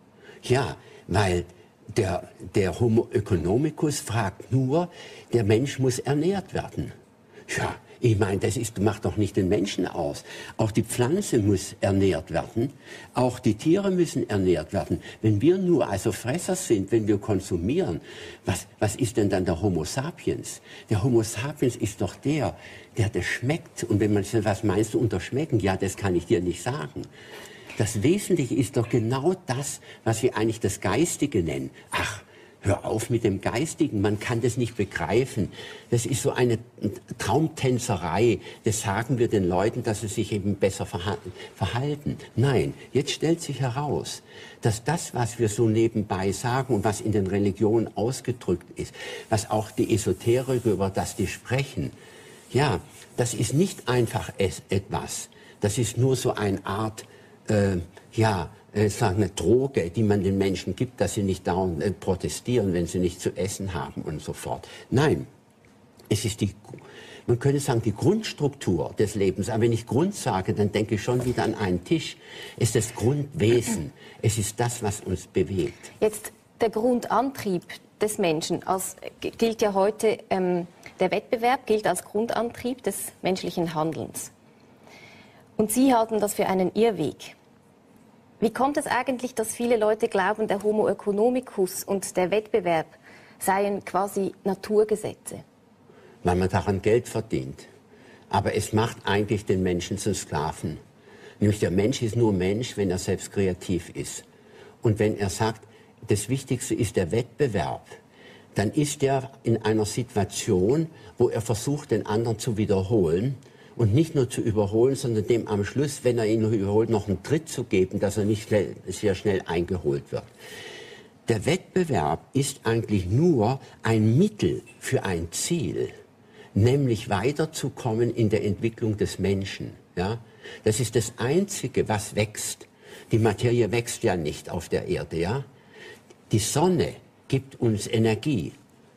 Ja, weil der, der Homo economicus fragt nur, der Mensch muss ernährt werden. Ja. Ich meine, das ist, macht doch nicht den Menschen aus. Auch die Pflanze muss ernährt werden. Auch die Tiere müssen ernährt werden. Wenn wir nur also Fresser sind, wenn wir konsumieren, was, was ist denn dann der Homo sapiens? Der Homo sapiens ist doch der, der das schmeckt. Und wenn man sagt, was meinst du unter Schmecken? Ja, das kann ich dir nicht sagen. Das Wesentliche ist doch genau das, was wir eigentlich das Geistige nennen. Ach, hör auf mit dem Geistigen, man kann das nicht begreifen. Das ist so eine Traumtänzerei. Das sagen wir den Leuten, dass sie sich eben besser verhalten. Nein, jetzt stellt sich heraus, dass das, was wir so nebenbei sagen und was in den Religionen ausgedrückt ist, was auch die Esoteriker, über das die sprechen, ja, das ist nicht einfach etwas. Das ist nur so eine Art, äh, ja, äh, sagen, eine Droge, die man den Menschen gibt, dass sie nicht dauernd äh, protestieren, wenn sie nicht zu essen haben und so fort. Nein, es ist die, man könnte sagen, die Grundstruktur des Lebens. Aber wenn ich Grund sage, dann denke ich schon wieder an einen Tisch. Es ist das Grundwesen. Es ist das, was uns bewegt. Jetzt der Grundantrieb des Menschen als, gilt ja heute, ähm, der Wettbewerb gilt als Grundantrieb des menschlichen Handelns. Und Sie halten das für einen Irrweg. Wie kommt es eigentlich, dass viele Leute glauben, der Homo economicus und der Wettbewerb seien quasi Naturgesetze? Weil man daran Geld verdient. Aber es macht eigentlich den Menschen zum Sklaven. Nämlich der Mensch ist nur Mensch, wenn er selbst kreativ ist. Und wenn er sagt, das Wichtigste ist der Wettbewerb, dann ist er in einer Situation, wo er versucht, den anderen zu wiederholen. Und nicht nur zu überholen, sondern dem am Schluss, wenn er ihn noch überholt, noch einen Tritt zu geben, dass er nicht schnell, sehr schnell eingeholt wird. Der Wettbewerb ist eigentlich nur ein Mittel für ein Ziel, nämlich weiterzukommen in der Entwicklung des Menschen. Ja? Das ist das Einzige, was wächst. Die Materie wächst ja nicht auf der Erde. Ja? Die Sonne gibt uns Energie.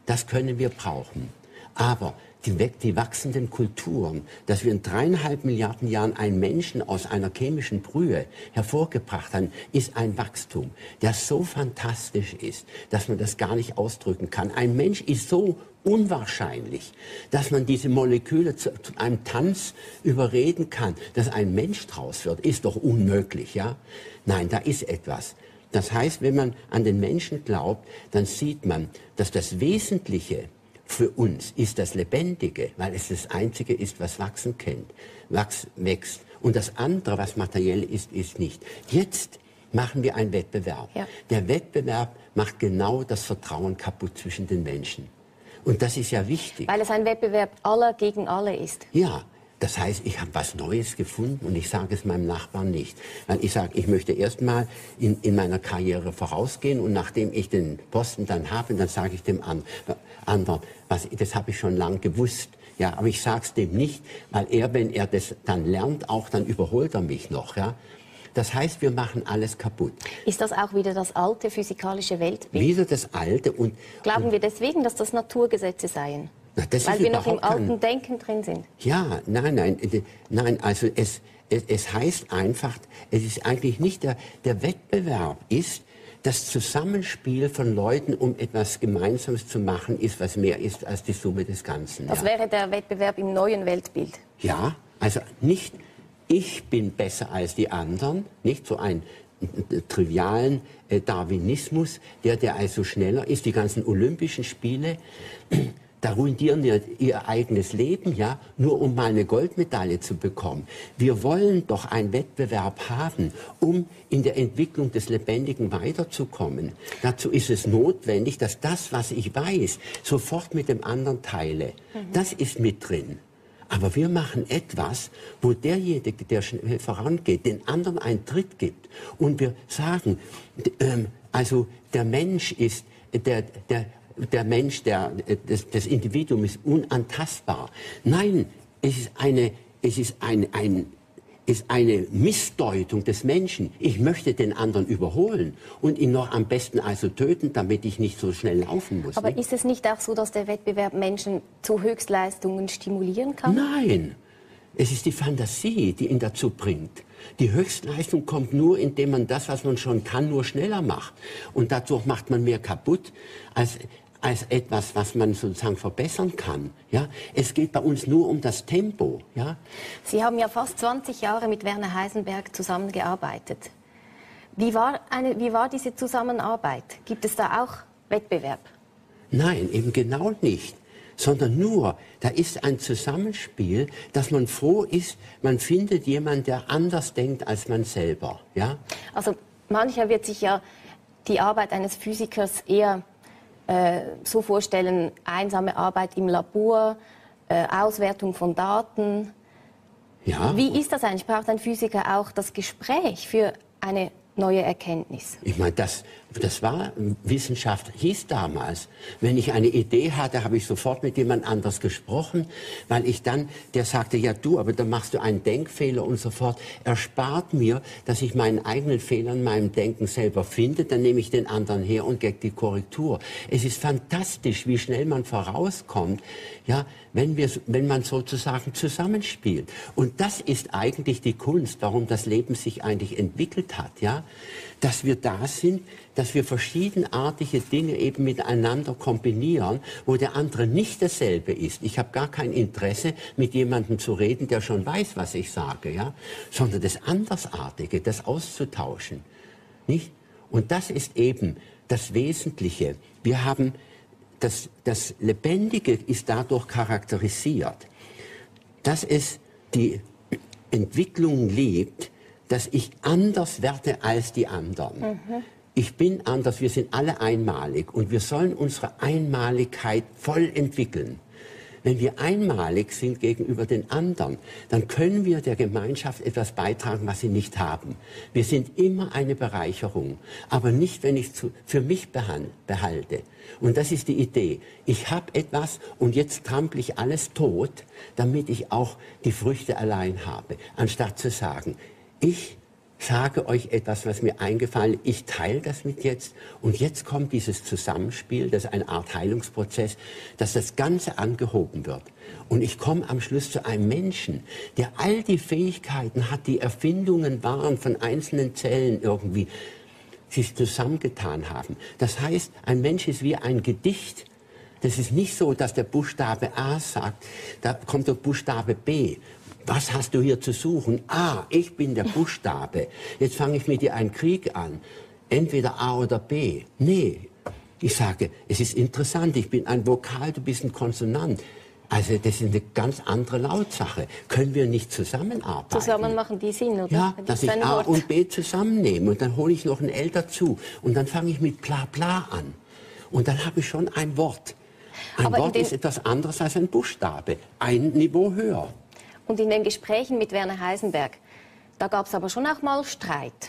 das können wir brauchen. Aber die, die wachsenden Kulturen, dass wir in dreieinhalb Milliarden Jahren einen Menschen aus einer chemischen Brühe hervorgebracht haben, ist ein Wachstum, der so fantastisch ist, dass man das gar nicht ausdrücken kann. Ein Mensch ist so unwahrscheinlich, dass man diese Moleküle zu, zu einem Tanz überreden kann, dass ein Mensch draus wird, ist doch unmöglich, ja? Nein, da ist etwas. Das heißt, wenn man an den Menschen glaubt, dann sieht man, dass das Wesentliche für uns ist das Lebendige, weil es das Einzige ist, was wachsen kennt, wachs, wächst. Und das andere, was materiell ist, ist nicht. Jetzt machen wir einen Wettbewerb. Ja. Der Wettbewerb macht genau das Vertrauen kaputt zwischen den Menschen. Und das ist ja wichtig. Weil es ein Wettbewerb aller gegen alle ist. Ja. Das heißt, ich habe was Neues gefunden und ich sage es meinem Nachbarn nicht. Weil ich sage, ich möchte erst mal in, in meiner Karriere vorausgehen und nachdem ich den Posten dann habe, dann sage ich dem anderen, was, das habe ich schon lange gewusst. Ja, aber ich sage es dem nicht, weil er, wenn er das dann lernt, auch dann überholt er mich noch. Ja. Das heißt, wir machen alles kaputt. Ist das auch wieder das alte physikalische Weltbild? Wieder das alte. Und, Glauben und wir deswegen, dass das Naturgesetze seien? Das Weil wir noch im alten Denken drin sind. Ja, nein, nein, nein, also es, es, es heißt einfach, es ist eigentlich nicht der, der Wettbewerb ist das Zusammenspiel von Leuten, um etwas Gemeinsames zu machen, ist, was mehr ist als die Summe des Ganzen. Das ja. wäre der Wettbewerb im neuen Weltbild. Ja, also nicht ich bin besser als die anderen, nicht so ein trivialen äh, Darwinismus, der, der also schneller ist, die ganzen Olympischen Spiele, da ruinieren wir ihr eigenes Leben, ja, nur um mal eine Goldmedaille zu bekommen. Wir wollen doch einen Wettbewerb haben, um in der Entwicklung des Lebendigen weiterzukommen. Dazu ist es notwendig, dass das, was ich weiß, sofort mit dem anderen teile. Mhm. Das ist mit drin. Aber wir machen etwas, wo derjenige, der schnell vorangeht, den anderen einen Tritt gibt. Und wir sagen, ähm, also der Mensch ist, der, der, der Mensch, der, das, das Individuum ist unantastbar. Nein, es ist eine, es ist ein, ein, ist eine Missdeutung des Menschen. Ich möchte den anderen überholen und ihn noch am besten also töten, damit ich nicht so schnell laufen muss. Aber nicht? Ist es nicht auch so, dass der Wettbewerb Menschen zu Höchstleistungen stimulieren kann? Nein, es ist die Fantasie, die ihn dazu bringt. Die Höchstleistung kommt nur, indem man das, was man schon kann, nur schneller macht. Und dadurch macht man mehr kaputt als als etwas, was man sozusagen verbessern kann. Ja? Es geht bei uns nur um das Tempo. Ja? Sie haben ja fast zwanzig Jahre mit Werner Heisenberg zusammengearbeitet. Wie war, eine, wie war diese Zusammenarbeit? Gibt es da auch Wettbewerb? Nein, eben genau nicht. Sondern nur, da ist ein Zusammenspiel, dass man froh ist, man findet jemanden, der anders denkt als man selber. Ja? Also mancher wird sich ja die Arbeit eines Physikers eher so vorstellen, einsame Arbeit im Labor, äh, Auswertung von Daten. Ja. Wie ist das eigentlich? Braucht ein Physiker auch das Gespräch für eine neue Erkenntnis? Ich meine, das, das war Wissenschaft, hieß damals. Wenn ich eine Idee hatte, habe ich sofort mit jemand anders gesprochen, weil ich dann, der sagte, ja du, aber dann machst du einen Denkfehler und so fort. Erspart mir, dass ich meinen eigenen Fehler in meinem Denken selber finde, dann nehme ich den anderen her und gebe die Korrektur. Es ist fantastisch, wie schnell man vorauskommt, ja, wenn, wir, wenn man sozusagen zusammenspielt. Und das ist eigentlich die Kunst, warum das Leben sich eigentlich entwickelt hat, ja, dass wir da sind, dass wir verschiedenartige Dinge eben miteinander kombinieren, wo der andere nicht dasselbe ist. Ich habe gar kein Interesse, mit jemandem zu reden, der schon weiß, was ich sage, ja, sondern das Andersartige, das auszutauschen, nicht? Und das ist eben das Wesentliche. Wir haben das, das Lebendige ist dadurch charakterisiert, dass es die Entwicklung liebt, dass ich anders werde als die anderen. Mhm. Ich bin anders, wir sind alle einmalig und wir sollen unsere Einmaligkeit voll entwickeln. Wenn wir einmalig sind gegenüber den anderen, dann können wir der Gemeinschaft etwas beitragen, was sie nicht haben. Wir sind immer eine Bereicherung, aber nicht, wenn ich es für mich behalte. Und das ist die Idee. Ich habe etwas und jetzt trample ich alles tot, damit ich auch die Früchte allein habe, anstatt zu sagen, ich sage euch etwas, was mir eingefallen ist. Ich teile das mit jetzt. Und jetzt kommt dieses Zusammenspiel, das ist eine Art Heilungsprozess, dass das Ganze angehoben wird. Und ich komme am Schluss zu einem Menschen, der all die Fähigkeiten hat, die Erfindungen waren von einzelnen Zellen irgendwie, sich zusammengetan haben. Das heißt, ein Mensch ist wie ein Gedicht. Das ist nicht so, dass der Buchstabe A sagt, da kommt der Buchstabe B. Was hast du hier zu suchen? Ah, ich bin der Buchstabe. Jetzt fange ich mit dir einen Krieg an. Entweder A oder B. Nee, ich sage, es ist interessant, ich bin ein Vokal, du bist ein Konsonant. Also das ist eine ganz andere Lautsache. Können wir nicht zusammenarbeiten? Zusammen machen die Sinn, oder? Ja, dass ich A Wort. und B zusammennehme und dann hole ich noch ein L dazu. Und dann fange ich mit bla bla an. Und dann habe ich schon ein Wort. Ein Aber Wort ist etwas anderes als ein Buchstabe. Ein Niveau höher. Und in den Gesprächen mit Werner Heisenberg, da gab es aber schon auch mal Streit.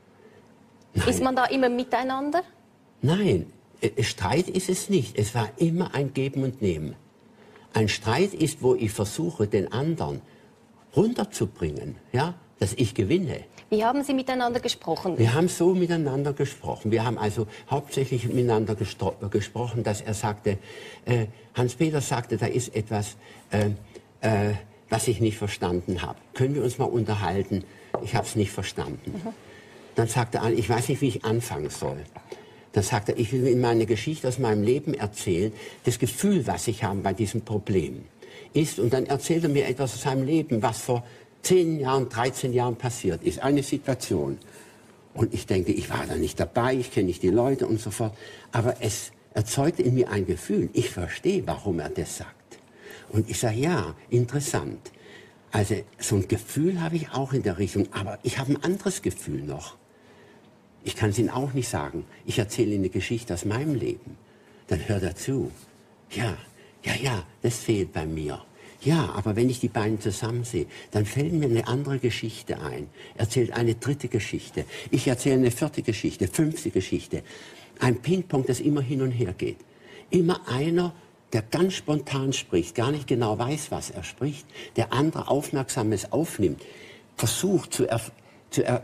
Nein. Ist man da immer miteinander? Nein, Streit ist es nicht. Es war immer ein Geben und Nehmen. Ein Streit ist, wo ich versuche, den anderen runterzubringen, ja, dass ich gewinne. Wie haben Sie miteinander gesprochen? Wir haben so miteinander gesprochen. Wir haben also hauptsächlich miteinander gesprochen, dass er sagte, äh, Hans-Peter sagte, da ist etwas, äh, äh, was ich nicht verstanden habe. Können wir uns mal unterhalten? Ich habe es nicht verstanden. Mhm. Dann sagte er, ich weiß nicht, wie ich anfangen soll. Dann sagte er, ich will Ihnen meine Geschichte aus meinem Leben erzählen. Das Gefühl, was ich habe bei diesem Problem ist, und dann erzählt er mir etwas aus seinem Leben, was vor zehn Jahren, dreizehn Jahren passiert ist. Eine Situation. Und ich denke, ich war da nicht dabei, ich kenne nicht die Leute und so fort. Aber es erzeugte in mir ein Gefühl. Ich verstehe, warum er das sagt. Und ich sage, ja, interessant. Also so ein Gefühl habe ich auch in der Richtung, aber ich habe ein anderes Gefühl noch. Ich kann es Ihnen auch nicht sagen. Ich erzähle Ihnen eine Geschichte aus meinem Leben. Dann hört er zu. Ja, ja, ja, das fehlt bei mir. Ja, aber wenn ich die beiden zusammen sehe, dann fällt mir eine andere Geschichte ein. Erzählt eine dritte Geschichte. Ich erzähle eine vierte Geschichte, fünfte Geschichte. Ein Ping-Pong, das immer hin und her geht. Immer einer, der ganz spontan spricht, gar nicht genau weiß, was er spricht, der andere Aufmerksames aufnimmt, versucht zu, er, zu, er,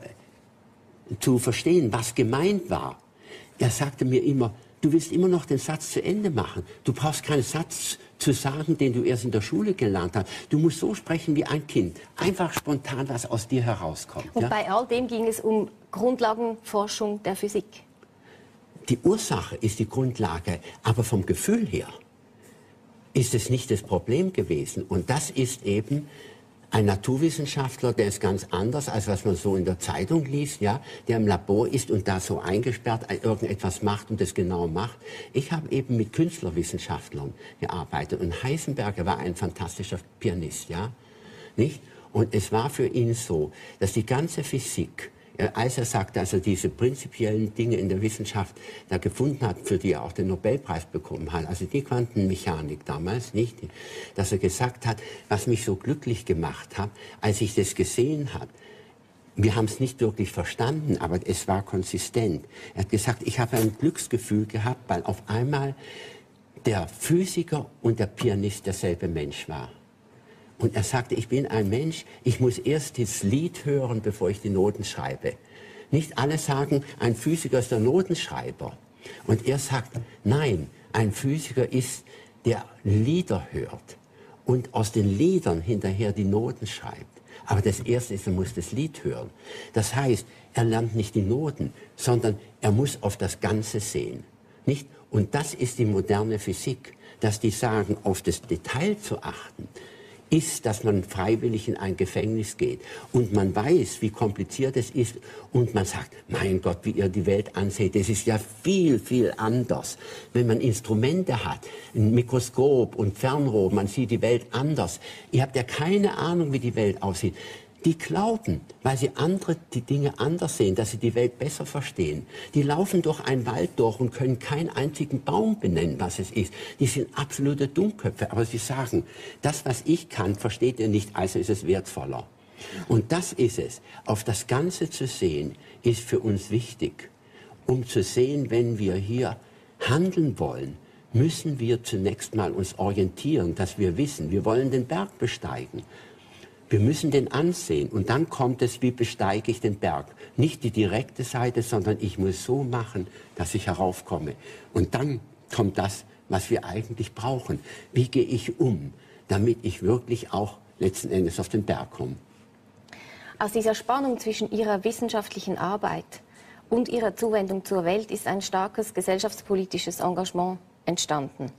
zu verstehen, was gemeint war. Er sagte mir immer, du willst immer noch den Satz zu Ende machen. Du brauchst keinen Satz zu sagen, den du erst in der Schule gelernt hast. Du musst so sprechen wie ein Kind. Einfach spontan, was aus dir herauskommt. Und ja? bei all dem ging es um Grundlagenforschung der Physik. Die Ursache ist die Grundlage, aber vom Gefühl her ist es nicht das Problem gewesen. Und das ist eben ein Naturwissenschaftler, der ist ganz anders, als was man so in der Zeitung liest, ja, der im Labor ist und da so eingesperrt irgendetwas macht und das genau macht. Ich habe eben mit Künstlerwissenschaftlern gearbeitet und Heisenberger war ein fantastischer Pianist, ja, nicht? Und es war für ihn so, dass die ganze Physik, als er sagte, dass er diese prinzipiellen Dinge in der Wissenschaft da gefunden hat, für die er auch den Nobelpreis bekommen hat, also die Quantenmechanik damals, nicht, dass er gesagt hat, was mich so glücklich gemacht hat, als ich das gesehen habe, wir haben es nicht wirklich verstanden, aber es war konsistent. Er hat gesagt, ich habe ein Glücksgefühl gehabt, weil auf einmal der Physiker und der Pianist derselbe Mensch war. Und er sagte, ich bin ein Mensch, ich muss erst das Lied hören, bevor ich die Noten schreibe. Nicht alle sagen, ein Physiker ist der Notenschreiber. Und er sagt, nein, ein Physiker ist, der Lieder hört und aus den Liedern hinterher die Noten schreibt. Aber das Erste ist, er muss das Lied hören. Das heißt, er lernt nicht die Noten, sondern er muss auf das Ganze sehen. Nicht? Und das ist die moderne Physik, dass die sagen, auf das Detail zu achten, ist, dass man freiwillig in ein Gefängnis geht und man weiß, wie kompliziert es ist und man sagt, mein Gott, wie ihr die Welt anseht, das ist ja viel, viel anders. Wenn man Instrumente hat, ein Mikroskop und Fernrohr, man sieht die Welt anders. Ihr habt ja keine Ahnung, wie die Welt aussieht. Die glauben, weil sie andere die Dinge anders sehen, dass sie die Welt besser verstehen. Die laufen durch einen Wald durch und können keinen einzigen Baum benennen, was es ist. Die sind absolute Dummköpfe, aber sie sagen, das, was ich kann, versteht ihr nicht, also ist es wertvoller. Und das ist es. Auf das Ganze zu sehen, ist für uns wichtig. Um zu sehen, wenn wir hier handeln wollen, müssen wir zunächst mal uns orientieren, dass wir wissen, wir wollen den Berg besteigen. Wir müssen den ansehen und dann kommt es, wie besteige ich den Berg. Nicht die direkte Seite, sondern ich muss so machen, dass ich heraufkomme. Und dann kommt das, was wir eigentlich brauchen. Wie gehe ich um, damit ich wirklich auch letzten Endes auf den Berg komme? Aus dieser Spannung zwischen Ihrer wissenschaftlichen Arbeit und Ihrer Zuwendung zur Welt ist ein starkes gesellschaftspolitisches Engagement entstanden.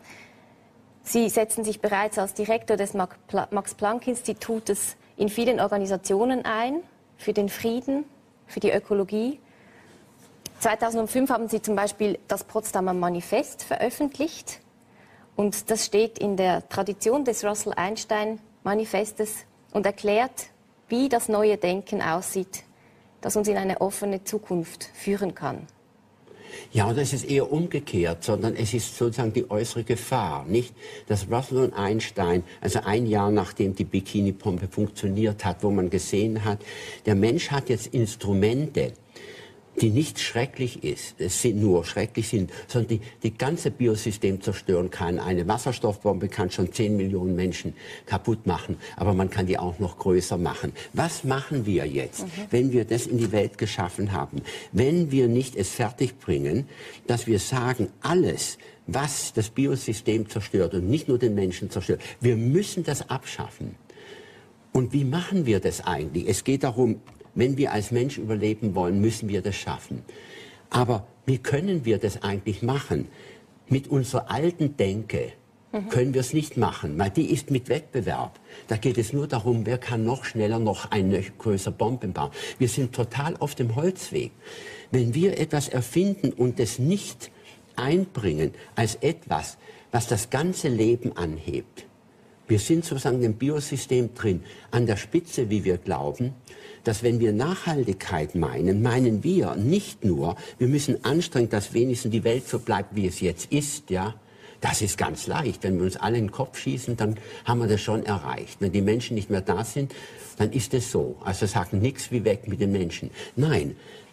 Sie setzen sich bereits als Direktor des Max-Planck-Institutes in vielen Organisationen ein, für den Frieden, für die Ökologie. zweitausendfünf haben Sie zum Beispiel das Potsdamer Manifest veröffentlicht. Und das steht in der Tradition des Russell-Einstein-Manifestes und erklärt, wie das neue Denken aussieht, das uns in eine offene Zukunft führen kann. Ja, und das ist eher umgekehrt, sondern es ist sozusagen die äußere Gefahr, nicht? Dass Russell und Einstein, also ein Jahr nachdem die Bikini-Pumpe funktioniert hat, wo man gesehen hat, der Mensch hat jetzt Instrumente, die nicht schrecklich ist, es sind nur schrecklich sind, sondern die die ganze Biosystem zerstören kann. Eine Wasserstoffbombe kann schon zehn Millionen Menschen kaputt machen, aber man kann die auch noch größer machen. Was machen wir jetzt, mhm. wenn wir das in die Welt geschaffen haben? Wenn wir nicht es fertigbringen, dass wir sagen, alles, was das Biosystem zerstört und nicht nur den Menschen zerstört, wir müssen das abschaffen. Und wie machen wir das eigentlich? Es geht darum, wenn wir als Mensch überleben wollen, müssen wir das schaffen. Aber wie können wir das eigentlich machen? Mit unserer alten Denke mhm. können wir es nicht machen, weil die ist mit Wettbewerb. Da geht es nur darum, wer kann noch schneller noch eine größere Bombe bauen. Wir sind total auf dem Holzweg. Wenn wir etwas erfinden und es nicht einbringen als etwas, was das ganze Leben anhebt, wir sind sozusagen im Biosystem drin, an der Spitze, wie wir glauben, dass wenn wir Nachhaltigkeit meinen, meinen wir nicht nur, wir müssen anstrengen, dass wenigstens die Welt so bleibt, wie es jetzt ist, ja. Das ist ganz leicht. Wenn wir uns alle in den Kopf schießen, dann haben wir das schon erreicht. Wenn die Menschen nicht mehr da sind, dann ist es so. Also sagen nichts wie weg mit den Menschen. Nein.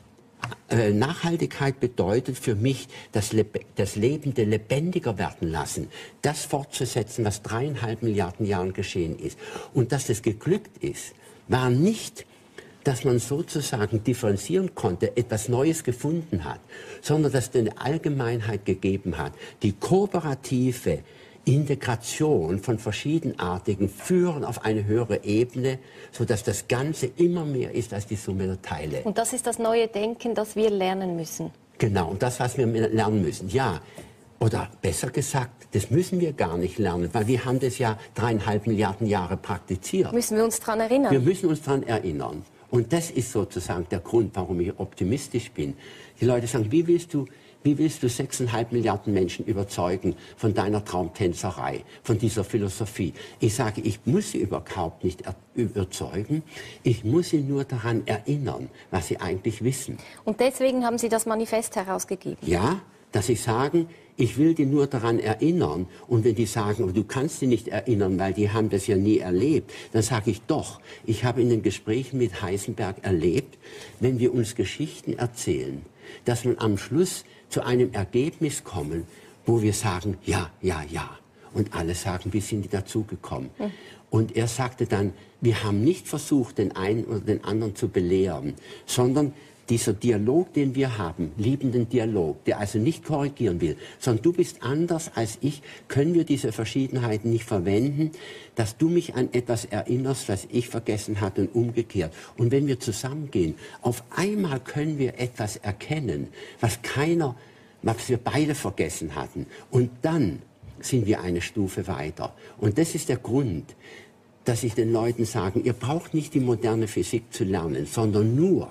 Äh, Nachhaltigkeit bedeutet für mich, das, Leb das Lebende lebendiger werden lassen, das fortzusetzen, was dreieinhalb Milliarden Jahren geschehen ist. Und dass das geglückt ist, war nicht, dass man sozusagen differenzieren konnte, etwas Neues gefunden hat, sondern dass es eine Allgemeinheit gegeben hat, die kooperative Integration von verschiedenartigen führen auf eine höhere Ebene, sodass das Ganze immer mehr ist als die Summe der Teile. Und das ist das neue Denken, das wir lernen müssen. Genau, und das, was wir lernen müssen. Ja, oder besser gesagt, das müssen wir gar nicht lernen, weil wir haben das ja dreieinhalb Milliarden Jahre praktiziert. Müssen wir uns daran erinnern? Wir müssen uns daran erinnern. Und das ist sozusagen der Grund, warum ich optimistisch bin. Die Leute sagen, wie willst du... Wie willst du sechseinhalb Milliarden Menschen überzeugen von deiner Traumtänzerei, von dieser Philosophie? Ich sage, ich muss sie überhaupt nicht überzeugen. Ich muss sie nur daran erinnern, was sie eigentlich wissen. Und deswegen haben Sie das Manifest herausgegeben? Ja, dass sie sagen, ich will die nur daran erinnern. Und wenn die sagen, du kannst sie nicht erinnern, weil die haben das ja nie erlebt, dann sage ich doch, ich habe in den Gesprächen mit Heisenberg erlebt, wenn wir uns Geschichten erzählen, dass wir am Schluss zu einem Ergebnis kommen, wo wir sagen, ja, ja, ja. Und alle sagen, wie sind die dazugekommen? Mhm. Und er sagte dann, wir haben nicht versucht, den einen oder den anderen zu belehren, sondern dieser Dialog, den wir haben, liebenden Dialog, der also nicht korrigieren will, sondern du bist anders als ich, können wir diese Verschiedenheiten nicht verwenden, dass du mich an etwas erinnerst, was ich vergessen hatte und umgekehrt. Und wenn wir zusammengehen, auf einmal können wir etwas erkennen, was keiner, was wir beide vergessen hatten. Und dann sind wir eine Stufe weiter. Und das ist der Grund, dass ich den Leuten sage, ihr braucht nicht die moderne Physik zu lernen, sondern nur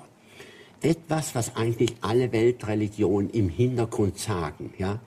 etwas, was eigentlich alle Weltreligionen im Hintergrund sagen. Ja?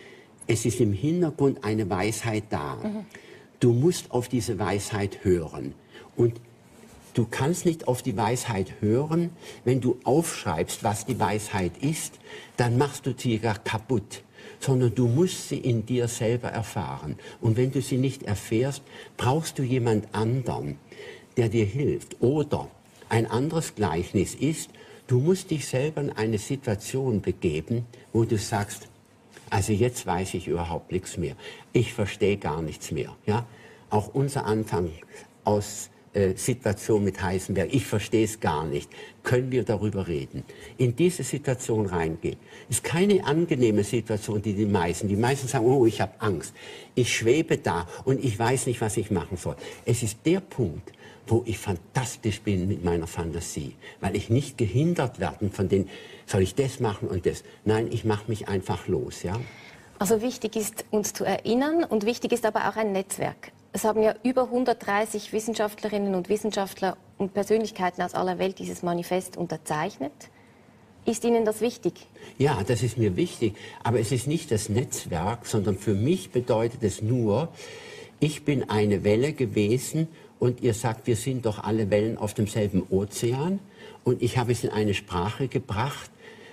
Es ist im Hintergrund eine Weisheit da. Mhm. Du musst auf diese Weisheit hören. Und du kannst nicht auf die Weisheit hören, wenn du aufschreibst, was die Weisheit ist, dann machst du sie gar kaputt. Sondern du musst sie in dir selber erfahren. Und wenn du sie nicht erfährst, brauchst du jemand anderen, der dir hilft. Oder ein anderes Gleichnis ist, du musst dich selber in eine Situation begeben, wo du sagst, also jetzt weiß ich überhaupt nichts mehr. Ich verstehe gar nichts mehr. Ja? Auch unser Anfang aus äh, Situation mit Heisenberg, ich verstehe es gar nicht, können wir darüber reden. In diese Situation reingehen. Ist keine angenehme Situation, die die meisten, die meisten sagen, oh, ich habe Angst, ich schwebe da und ich weiß nicht, was ich machen soll. Es ist der Punkt, wo ich fantastisch bin mit meiner Fantasie, weil ich nicht gehindert werde von den, soll ich das machen und das. Nein, ich mache mich einfach los, ja. Also wichtig ist, uns zu erinnern, und wichtig ist aber auch ein Netzwerk. Es haben ja über hundertdreißig Wissenschaftlerinnen und Wissenschaftler und Persönlichkeiten aus aller Welt dieses Manifest unterzeichnet. Ist Ihnen das wichtig? Ja, das ist mir wichtig, aber es ist nicht das Netzwerk, sondern für mich bedeutet es nur, ich bin eine Welle gewesen und ihr sagt, wir sind doch alle Wellen auf demselben Ozean, und ich habe es in eine Sprache gebracht,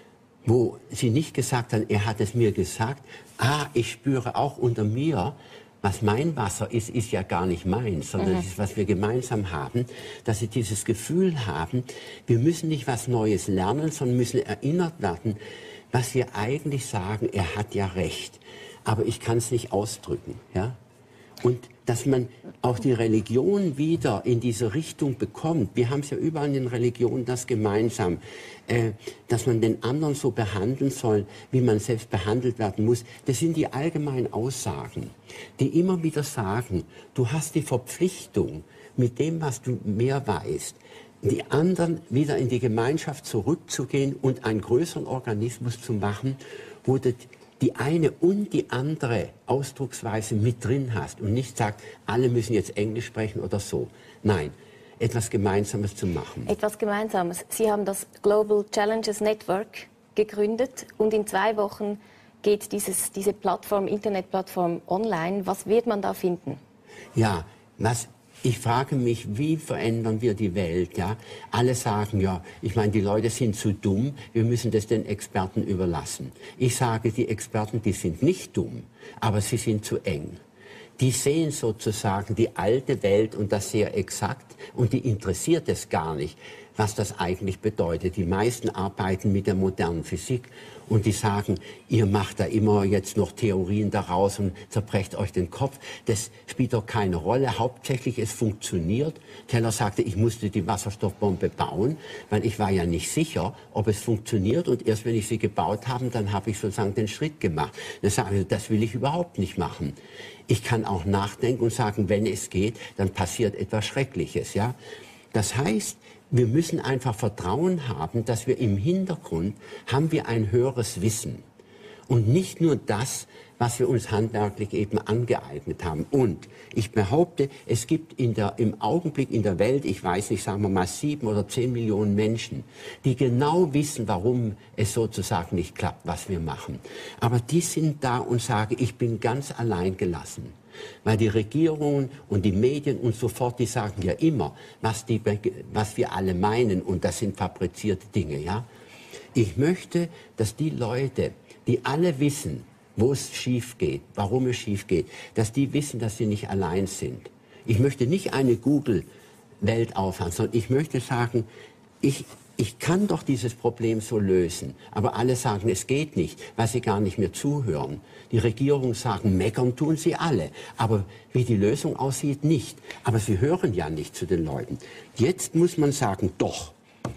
wo sie nicht gesagt haben, er hat es mir gesagt, ah, ich spüre auch unter mir, was mein Wasser ist, ist ja gar nicht meins, sondern es ist, was wir gemeinsam haben, dass sie dieses Gefühl haben, wir müssen nicht was Neues lernen, sondern müssen erinnert werden, was wir eigentlich sagen, er hat ja recht, aber ich kann es nicht ausdrücken, ja. Und dass man auch die Religion wieder in diese Richtung bekommt. Wir haben es ja überall in den Religionen das gemeinsam, äh, dass man den anderen so behandeln soll, wie man selbst behandelt werden muss. Das sind die allgemeinen Aussagen, die immer wieder sagen, du hast die Verpflichtung, mit dem, was du mehr weißt, die anderen wieder in die Gemeinschaft zurückzugehen und einen größeren Organismus zu machen, wo das die eine und die andere Ausdrucksweise mit drin hast und nicht sagt, alle müssen jetzt Englisch sprechen oder so. Nein, etwas Gemeinsames zu machen. Etwas Gemeinsames. Sie haben das Global Challenges Network gegründet und in zwei Wochen geht dieses, diese Plattform, Internetplattform online. Was wird man da finden? Ja, was... Ich frage mich, wie verändern wir die Welt? Ja? Alle sagen, ja, ich meine, die Leute sind zu dumm, wir müssen das den Experten überlassen. Ich sage, die Experten, die sind nicht dumm, aber sie sind zu eng. Die sehen sozusagen die alte Welt und das sehr exakt, und die interessiert es gar nicht, was das eigentlich bedeutet. Die meisten arbeiten mit der modernen Physik und die sagen, ihr macht da immer jetzt noch Theorien daraus und zerbrecht euch den Kopf. Das spielt doch keine Rolle. Hauptsächlich, es funktioniert. Teller sagte, ich musste die Wasserstoffbombe bauen, weil ich war ja nicht sicher, ob es funktioniert. Und erst wenn ich sie gebaut habe, dann habe ich sozusagen den Schritt gemacht. Dann sage ich, das will ich überhaupt nicht machen. Ich kann auch nachdenken und sagen, wenn es geht, dann passiert etwas Schreckliches. Ja? Das heißt, wir müssen einfach Vertrauen haben, dass wir im Hintergrund haben wir ein höheres Wissen. Und nicht nur das, was wir uns handwerklich eben angeeignet haben. Und ich behaupte, es gibt in der, im Augenblick in der Welt, ich weiß nicht, sagen wir mal sieben oder zehn Millionen Menschen, die genau wissen, warum es sozusagen nicht klappt, was wir machen. Aber die sind da und sagen, ich bin ganz allein gelassen. Weil die Regierungen und die Medien und so fort, die sagen ja immer, was, die, was wir alle meinen, und das sind fabrizierte Dinge. Ja? Ich möchte, dass die Leute, die alle wissen, wo es schief geht, warum es schief geht, dass die wissen, dass sie nicht allein sind. Ich möchte nicht eine Google-Welt aufhören, sondern ich möchte sagen, ich, ich kann doch dieses Problem so lösen. Aber alle sagen, es geht nicht, weil sie gar nicht mehr zuhören. Die Regierungen sagen, meckern tun sie alle. Aber wie die Lösung aussieht, nicht. Aber sie hören ja nicht zu den Leuten. Jetzt muss man sagen, doch,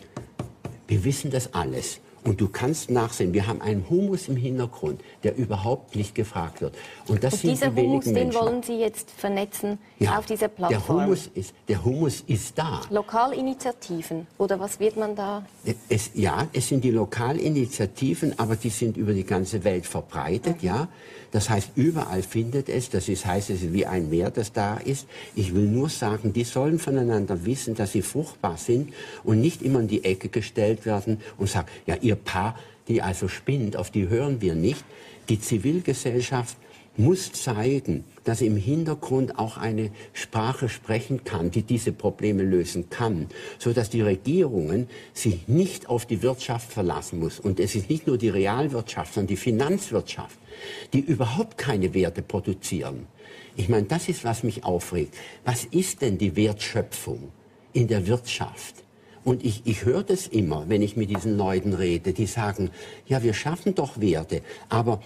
wir wissen das alles. Und du kannst nachsehen, wir haben einen Humus im Hintergrund, der überhaupt nicht gefragt wird. Und das und sind dieser die wenigen Humus, den Menschen. wollen Sie jetzt vernetzen, ja, auf dieser Plattform? Der Humus ist, der Humus ist da. Lokalinitiativen, oder was wird man da? Es, ja, es sind die Lokalinitiativen, aber die sind über die ganze Welt verbreitet, mhm. ja. Das heißt, überall findet es, das ist, heißt, es ist wie ein Meer, das da ist. Ich will nur sagen, die sollen voneinander wissen, dass sie fruchtbar sind und nicht immer in die Ecke gestellt werden und sagen, ja, ihr Paar, die also spinnt, auf die hören wir nicht. Die Zivilgesellschaft muss zeigen, dass sie im Hintergrund auch eine Sprache sprechen kann, die diese Probleme lösen kann, so dass die Regierungen sich nicht auf die Wirtschaft verlassen muss. Und es ist nicht nur die Realwirtschaft, sondern die Finanzwirtschaft, die überhaupt keine Werte produzieren. Ich meine, das ist, was mich aufregt. Was ist denn die Wertschöpfung in der Wirtschaft? Und ich, ich höre das immer, wenn ich mit diesen Leuten rede, die sagen, ja, wir schaffen doch Werte, aber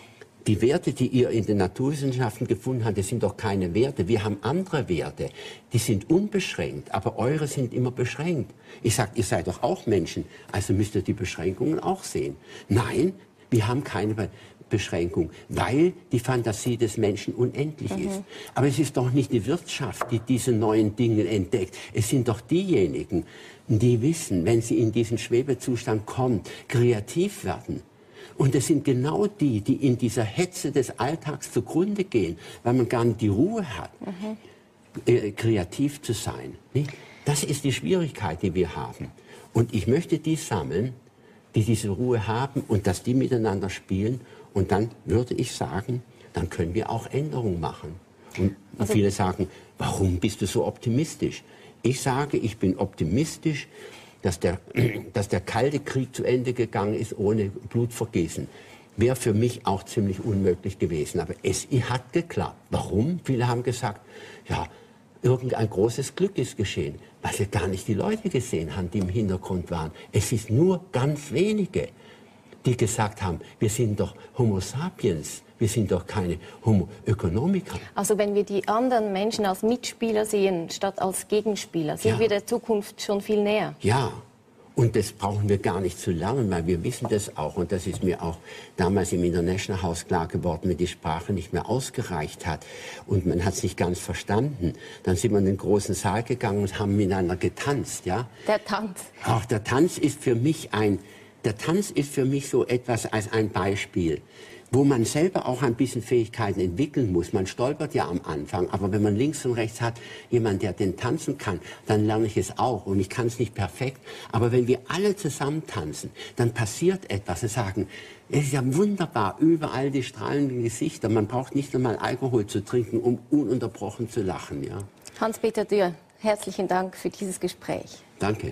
die Werte, die ihr in den Naturwissenschaften gefunden habt, das sind doch keine Werte. Wir haben andere Werte, die sind unbeschränkt, aber eure sind immer beschränkt. Ich sage, ihr seid doch auch Menschen, also müsst ihr die Beschränkungen auch sehen. Nein, wir haben keine Be Beschränkung, weil die Fantasie des Menschen unendlich mhm. ist. Aber es ist doch nicht die Wirtschaft, die diese neuen Dinge entdeckt. Es sind doch diejenigen, die wissen, wenn sie in diesen Schwebezustand kommen, kreativ werden. Und es sind genau die, die in dieser Hetze des Alltags zugrunde gehen, weil man gar nicht die Ruhe hat, mhm. äh, kreativ zu sein. Nicht? Das ist die Schwierigkeit, die wir haben. Und ich möchte die sammeln, die diese Ruhe haben und dass die miteinander spielen. Und dann würde ich sagen, dann können wir auch Änderungen machen. Und also viele sagen, warum bist du so optimistisch? Ich sage, ich bin optimistisch, dass der, dass der Kalte Krieg zu Ende gegangen ist ohne Blutvergießen. Wäre für mich auch ziemlich unmöglich gewesen. Aber es hat geklappt. Warum? Viele haben gesagt, ja, irgendein großes Glück ist geschehen, weil wir gar nicht die Leute gesehen haben, die im Hintergrund waren. Es ist nur ganz wenige, die gesagt haben, wir sind doch Homo sapiens, wir sind doch keine Homo economica. Also wenn wir die anderen Menschen als Mitspieler sehen, statt als Gegenspieler, sind ja. wir der Zukunft schon viel näher. Ja, und das brauchen wir gar nicht zu lernen, weil wir wissen das auch. Und das ist mir auch damals im International House klar geworden, wenn die Sprache nicht mehr ausgereicht hat und man hat es nicht ganz verstanden. Dann sind wir in den großen Saal gegangen und haben miteinander getanzt. Ja? Der Tanz. Auch der Tanz ist für mich ein... Der Tanz ist für mich so etwas als ein Beispiel, wo man selber auch ein bisschen Fähigkeiten entwickeln muss. Man stolpert ja am Anfang, aber wenn man links und rechts hat, jemand, der den tanzen kann, dann lerne ich es auch. Und ich kann es nicht perfekt, aber wenn wir alle zusammen tanzen, dann passiert etwas. Wir sagen, es ist ja wunderbar, überall die strahlenden Gesichter. Man braucht nicht einmal Alkohol zu trinken, um ununterbrochen zu lachen. Ja? Hans-Peter Dürr, herzlichen Dank für dieses Gespräch. Danke.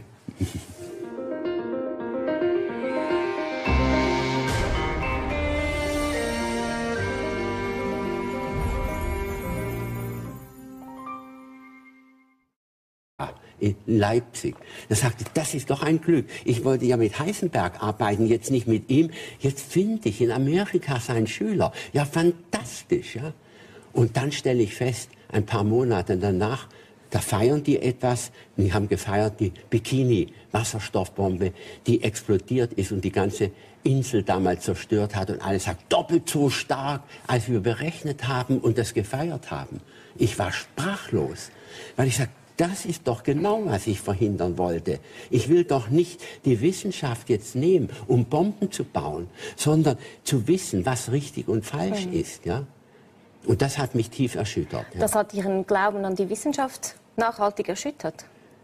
In Leipzig. Er sagte, das ist doch ein Glück. Ich wollte ja mit Heisenberg arbeiten, jetzt nicht mit ihm. Jetzt finde ich in Amerika seinen Schüler. Ja, fantastisch. Ja? Und dann stelle ich fest, ein paar Monate danach, da feiern die etwas. Die haben gefeiert, die Bikini-Wasserstoffbombe, die explodiert ist und die ganze Insel damals zerstört hat. Und alle sagen, doppelt so stark, als wir berechnet haben und das gefeiert haben. Ich war sprachlos, weil ich sage, das ist doch genau, was ich verhindern wollte. Ich will doch nicht die Wissenschaft jetzt nehmen, um Bomben zu bauen, sondern zu wissen, was richtig und falsch mhm. ist. Ja? Und das hat mich tief erschüttert. Ja? Das hat Ihren Glauben an die Wissenschaft nachhaltig erschüttert?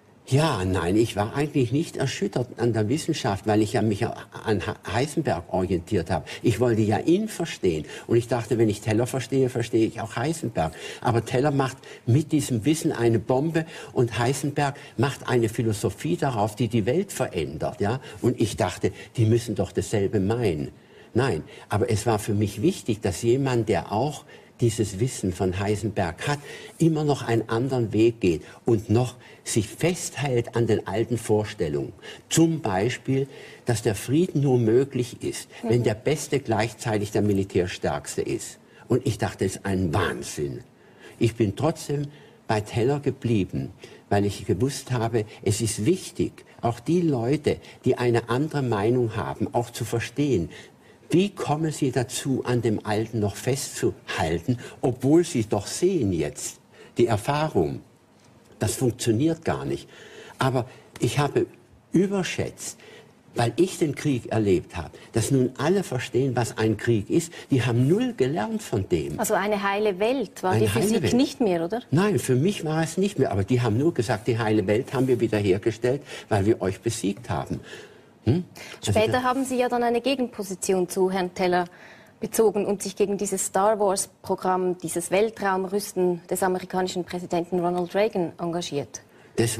Ja, nein, ich war eigentlich nicht erschüttert an der Wissenschaft, weil ich ja mich an Heisenberg orientiert habe. Ich wollte ja ihn verstehen. Und ich dachte, wenn ich Teller verstehe, verstehe ich auch Heisenberg. Aber Teller macht mit diesem Wissen eine Bombe und Heisenberg macht eine Philosophie darauf, die die Welt verändert. Ja? Und ich dachte, die müssen doch dasselbe meinen. Nein, aber es war für mich wichtig, dass jemand, der auch dieses Wissen von Heisenberg hat, immer noch einen anderen Weg geht und noch sich festhält an den alten Vorstellungen. Zum Beispiel, dass der Frieden nur möglich ist, mhm. wenn der Beste gleichzeitig der Militärstärkste ist. Und ich dachte, das ist ein Wahnsinn. Ich bin trotzdem bei Teller geblieben, weil ich gewusst habe, es ist wichtig, auch die Leute, die eine andere Meinung haben, auch zu verstehen. Wie kommen Sie dazu, an dem Alten noch festzuhalten, obwohl Sie doch sehen jetzt, die Erfahrung, das funktioniert gar nicht. Aber ich habe überschätzt, weil ich den Krieg erlebt habe, dass nun alle verstehen, was ein Krieg ist. Die haben null gelernt von dem. Also eine heile Welt war die Physik Welt. Nicht mehr, oder? Nein, für mich war es nicht mehr. Aber die haben nur gesagt, die heile Welt haben wir wiederhergestellt, weil wir euch besiegt haben. Hm? Später also, haben Sie ja dann eine Gegenposition zu Herrn Teller bezogen und sich gegen dieses Star Wars-Programm, dieses Weltraumrüsten des amerikanischen Präsidenten Ronald Reagan engagiert. Das war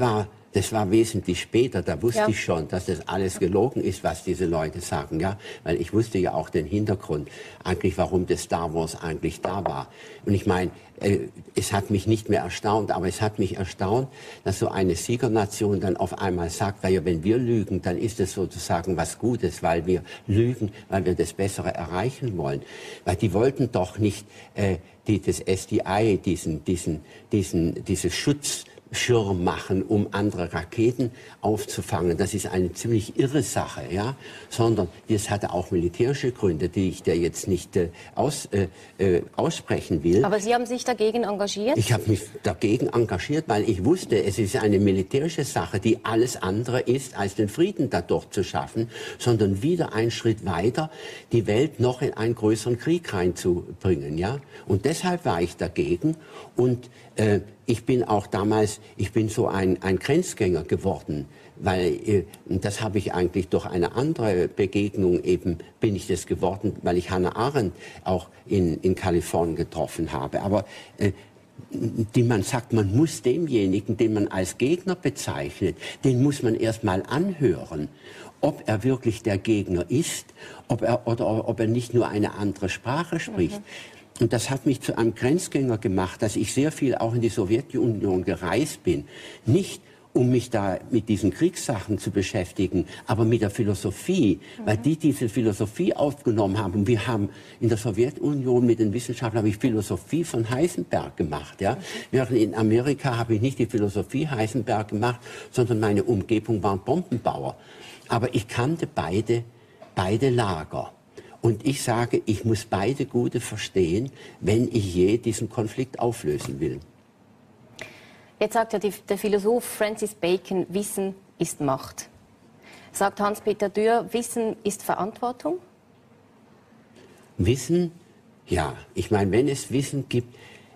Das war wesentlich später, da wusste ja. ich schon, dass das alles gelogen ist, was diese Leute sagen, ja, weil ich wusste ja auch den Hintergrund, eigentlich warum das Star Wars eigentlich da war. Und ich meine, äh, es hat mich nicht mehr erstaunt, aber es hat mich erstaunt, dass so eine Siegernation dann auf einmal sagt, weil ja, wenn wir lügen, dann ist es sozusagen was Gutes, weil wir lügen, weil wir das Bessere erreichen wollen. Weil die wollten doch nicht äh, die, das S D I, diesen, diesen, diesen, dieses Schutz Schirm machen, um andere Raketen aufzufangen. Das ist eine ziemlich irre Sache, ja. Sondern das hatte auch militärische Gründe, die ich da jetzt nicht äh, aus, äh, äh, aussprechen will. Aber Sie haben sich dagegen engagiert? Ich habe mich dagegen engagiert, weil ich wusste, es ist eine militärische Sache, die alles andere ist, als den Frieden dadurch zu schaffen, sondern wieder einen Schritt weiter, die Welt noch in einen größeren Krieg reinzubringen, ja. Und deshalb war ich dagegen und äh, ich bin auch damals, ich bin so ein, ein Grenzgänger geworden, weil äh, das habe ich eigentlich durch eine andere Begegnung eben, bin ich das geworden, weil ich Hannah Arendt auch in, in Kalifornien getroffen habe. Aber äh, die man sagt, man muss demjenigen, den man als Gegner bezeichnet, den muss man erst mal anhören, ob er wirklich der Gegner ist, ob er, oder ob er nicht nur eine andere Sprache spricht. Mhm. Und das hat mich zu einem Grenzgänger gemacht, dass ich sehr viel auch in die Sowjetunion gereist bin. Nicht um mich da mit diesen Kriegssachen zu beschäftigen, aber mit der Philosophie, mhm. weil die diese Philosophie aufgenommen haben. Und wir haben in der Sowjetunion mit den Wissenschaftlern habe ich Philosophie von Heisenberg gemacht. Ja? Mhm. Während in Amerika habe ich nicht die Philosophie Heisenberg gemacht, sondern meine Umgebung waren Bombenbauer. Aber ich kannte beide, beide Lager. Und ich sage, ich muss beide Gute verstehen, wenn ich je diesen Konflikt auflösen will. Jetzt sagt ja die, der Philosoph Francis Bacon, Wissen ist Macht. Sagt Hans-Peter Dürr, Wissen ist Verantwortung? Wissen, ja. Ich meine, wenn es Wissen gibt,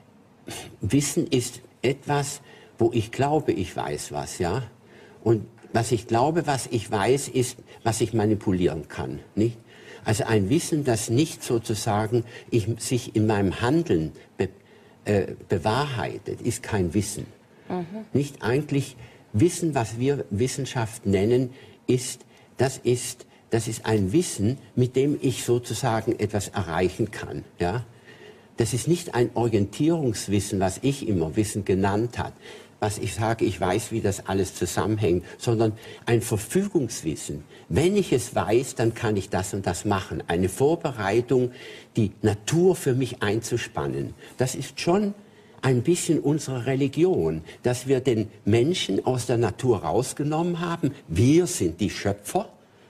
Wissen ist etwas, wo ich glaube, ich weiß was, ja. Und was ich glaube, was ich weiß, ist, was ich manipulieren kann, nicht? Also ein Wissen, das nicht sozusagen ich, sich in meinem Handeln be, äh, bewahrheitet, ist kein Wissen. Mhm. Nicht eigentlich Wissen, was wir Wissenschaft nennen, ist, das ist, das ist ein Wissen, mit dem ich sozusagen etwas erreichen kann. Ja? Das ist nicht ein Orientierungswissen, was ich immer Wissen genannt habe. Was ich sage, ich weiß, wie das alles zusammenhängt, sondern ein Verfügungswissen. Wenn ich es weiß, dann kann ich das und das machen. Eine Vorbereitung, die Natur für mich einzuspannen. Das ist schon ein bisschen unsere Religion, dass wir den Menschen aus der Natur rausgenommen haben. Wir sind die Schöpfer.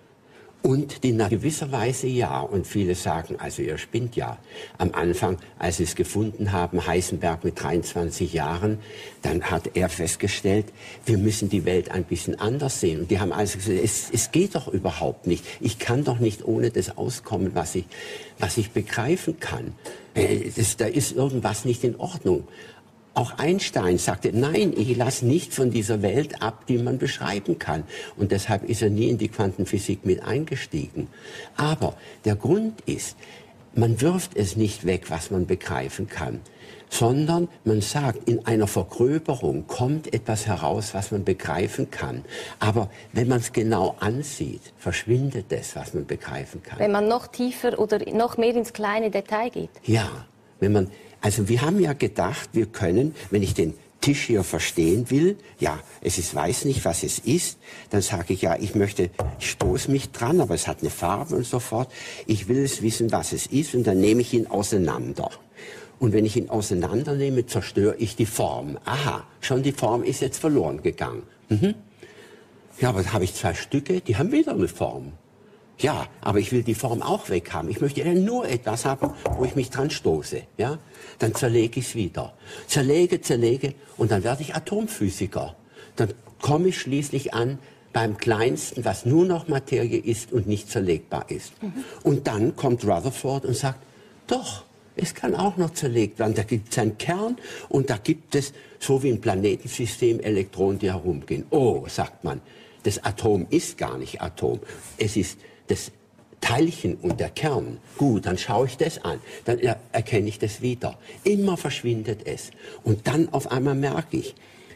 Und in gewisser Weise ja. Und viele sagen, also ihr spinnt ja. Am Anfang, als sie es gefunden haben, Heisenberg mit dreiundzwanzig Jahren, dann hat er festgestellt, wir müssen die Welt ein bisschen anders sehen. Und die haben also gesagt, es, es geht doch überhaupt nicht. Ich kann doch nicht ohne das auskommen, was ich, was ich begreifen kann. Äh, das, da ist irgendwas nicht in Ordnung. Auch Einstein sagte, nein, ich lasse nicht von dieser Welt ab, die man beschreiben kann. Und deshalb ist er nie in die Quantenphysik mit eingestiegen. Aber der Grund ist, man wirft es nicht weg, was man begreifen kann, sondern man sagt, in einer Vergröberung kommt etwas heraus, was man begreifen kann. Aber wenn man es genau ansieht, verschwindet das, was man begreifen kann. Wenn man noch tiefer oder noch mehr ins kleine Detail geht? Ja, wenn man... Also wir haben ja gedacht, wir können, wenn ich den Tisch hier verstehen will, ja, es ist, weiß nicht, was es ist, dann sage ich, ja, ich möchte, ich stoße mich dran, aber es hat eine Farbe und so fort. Ich will es wissen, was es ist, und dann nehme ich ihn auseinander. Und wenn ich ihn auseinandernehme, zerstöre ich die Form. Aha, schon die Form ist jetzt verloren gegangen. Mhm. Ja, aber da habe ich zwei Stücke, die haben wieder eine Form. Ja, aber ich will die Form auch weghaben. Ich möchte ja nur etwas haben, wo ich mich dran stoße. Ja? Dann zerlege ich es wieder. Zerlege, zerlege, und dann werde ich Atomphysiker. Dann komme ich schließlich an beim Kleinsten, was nur noch Materie ist und nicht zerlegbar ist. Mhm. Und dann kommt Rutherford und sagt, doch, es kann auch noch zerlegt werden. Da gibt es einen Kern und da gibt es, so wie im Planetensystem, Elektronen, die herumgehen. Oh, sagt man, das Atom ist gar nicht Atom. Es ist das Teilchen und der Kern. Gut, dann schaue ich das an. Dann er erkenne ich das wieder. Immer verschwindet es. Und dann auf einmal merke ich,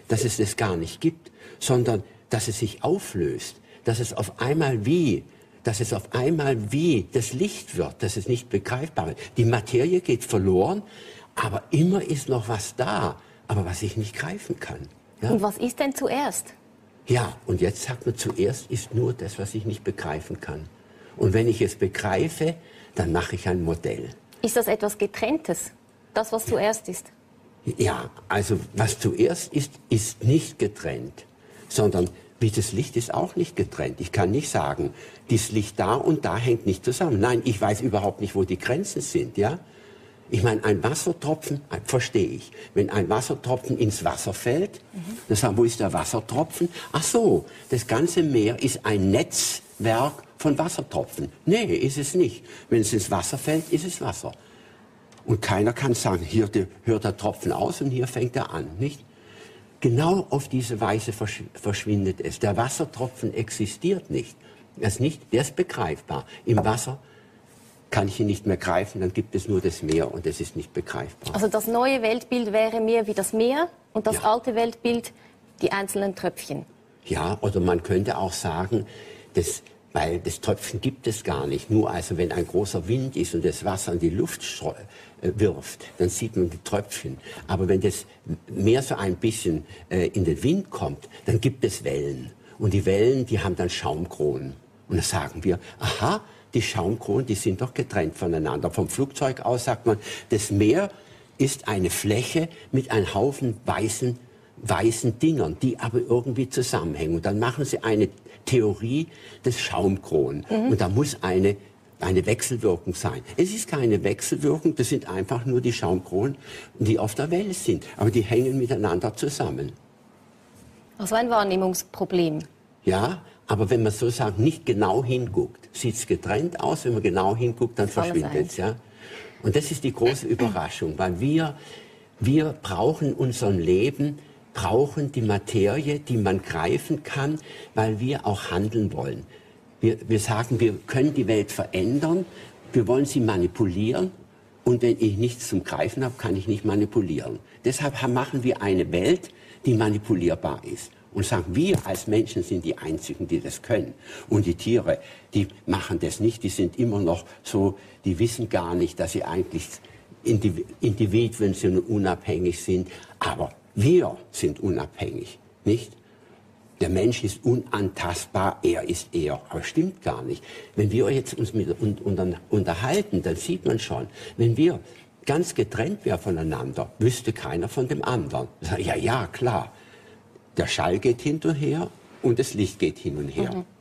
dass es das gar nicht gibt, sondern dass es sich auflöst, dass es auf einmal wie, dass es auf einmal wie das Licht wird, dass es nicht begreifbar ist. Die Materie geht verloren, aber immer ist noch was da, aber was ich nicht greifen kann. Ja? Und was ist denn zuerst? Ja, und jetzt sagt man, zuerst ist nur das, was ich nicht begreifen kann. Und wenn ich es begreife, dann mache ich ein Modell. Ist das etwas Getrenntes, das, was zuerst ist? Ja, also was zuerst ist, ist nicht getrennt, sondern wie das Licht ist auch nicht getrennt. Ich kann nicht sagen, das Licht da und da hängt nicht zusammen. Nein, ich weiß überhaupt nicht, wo die Grenzen sind, ja? Ich meine, ein Wassertropfen, verstehe ich. Wenn ein Wassertropfen ins Wasser fällt, mhm. dann sagen, wo ist der Wassertropfen? Ach so, das ganze Meer ist ein Netzwerk von Wassertropfen. Nee, ist es nicht. Wenn es ins Wasser fällt, ist es Wasser. Und keiner kann sagen, hier hört der Tropfen aus und hier fängt er an, nicht? Genau auf diese Weise versch verschwindet es. Der Wassertropfen existiert nicht. Er ist nicht, der ist begreifbar. Im Wasser kann ich ihn nicht mehr greifen, dann gibt es nur das Meer und es ist nicht begreifbar. Also das neue Weltbild wäre mehr wie das Meer und das Ja. alte Weltbild die einzelnen Tröpfchen. Ja, oder man könnte auch sagen, das, weil das Tröpfchen gibt es gar nicht. Nur also wenn ein großer Wind ist und das Wasser in die Luft äh, wirft, dann sieht man die Tröpfchen. Aber wenn das mehr so ein bisschen äh, in den Wind kommt, dann gibt es Wellen. Und die Wellen, die haben dann Schaumkronen. Und dann sagen wir, aha, die Schaumkronen, die sind doch getrennt voneinander. Vom Flugzeug aus sagt man, das Meer ist eine Fläche mit einem Haufen weißen, weißen Dingern, die aber irgendwie zusammenhängen. Und dann machen sie eine Theorie des Schaumkronen. Mhm. Und da muss eine, eine Wechselwirkung sein. Es ist keine Wechselwirkung, das sind einfach nur die Schaumkronen, die auf der Welle sind. Aber die hängen miteinander zusammen. Also ein Wahrnehmungsproblem. Ja, aber wenn man sozusagen nicht genau hinguckt, sieht es getrennt aus. Wenn man genau hinguckt, dann verschwindet es. Ja? Und das ist die große Überraschung, weil wir, wir brauchen unserem Leben, brauchen die Materie, die man greifen kann, weil wir auch handeln wollen. Wir, wir sagen, wir können die Welt verändern, wir wollen sie manipulieren. Und wenn ich nichts zum Greifen habe, kann ich nicht manipulieren. Deshalb machen wir eine Welt, die manipulierbar ist. Und sagen, wir als Menschen sind die Einzigen, die das können. Und die Tiere, die machen das nicht, die sind immer noch so, die wissen gar nicht, dass sie eigentlich Individuen sind und unabhängig sind. Aber wir sind unabhängig, nicht? Der Mensch ist unantastbar, er ist er. Aber stimmt gar nicht. Wenn wir jetzt uns mit unterhalten, dann sieht man schon, wenn wir ganz getrennt wären voneinander, wüsste keiner von dem anderen. Ja, ja, klar. Der Schall geht hin und her und das Licht geht hin und her. Mhm.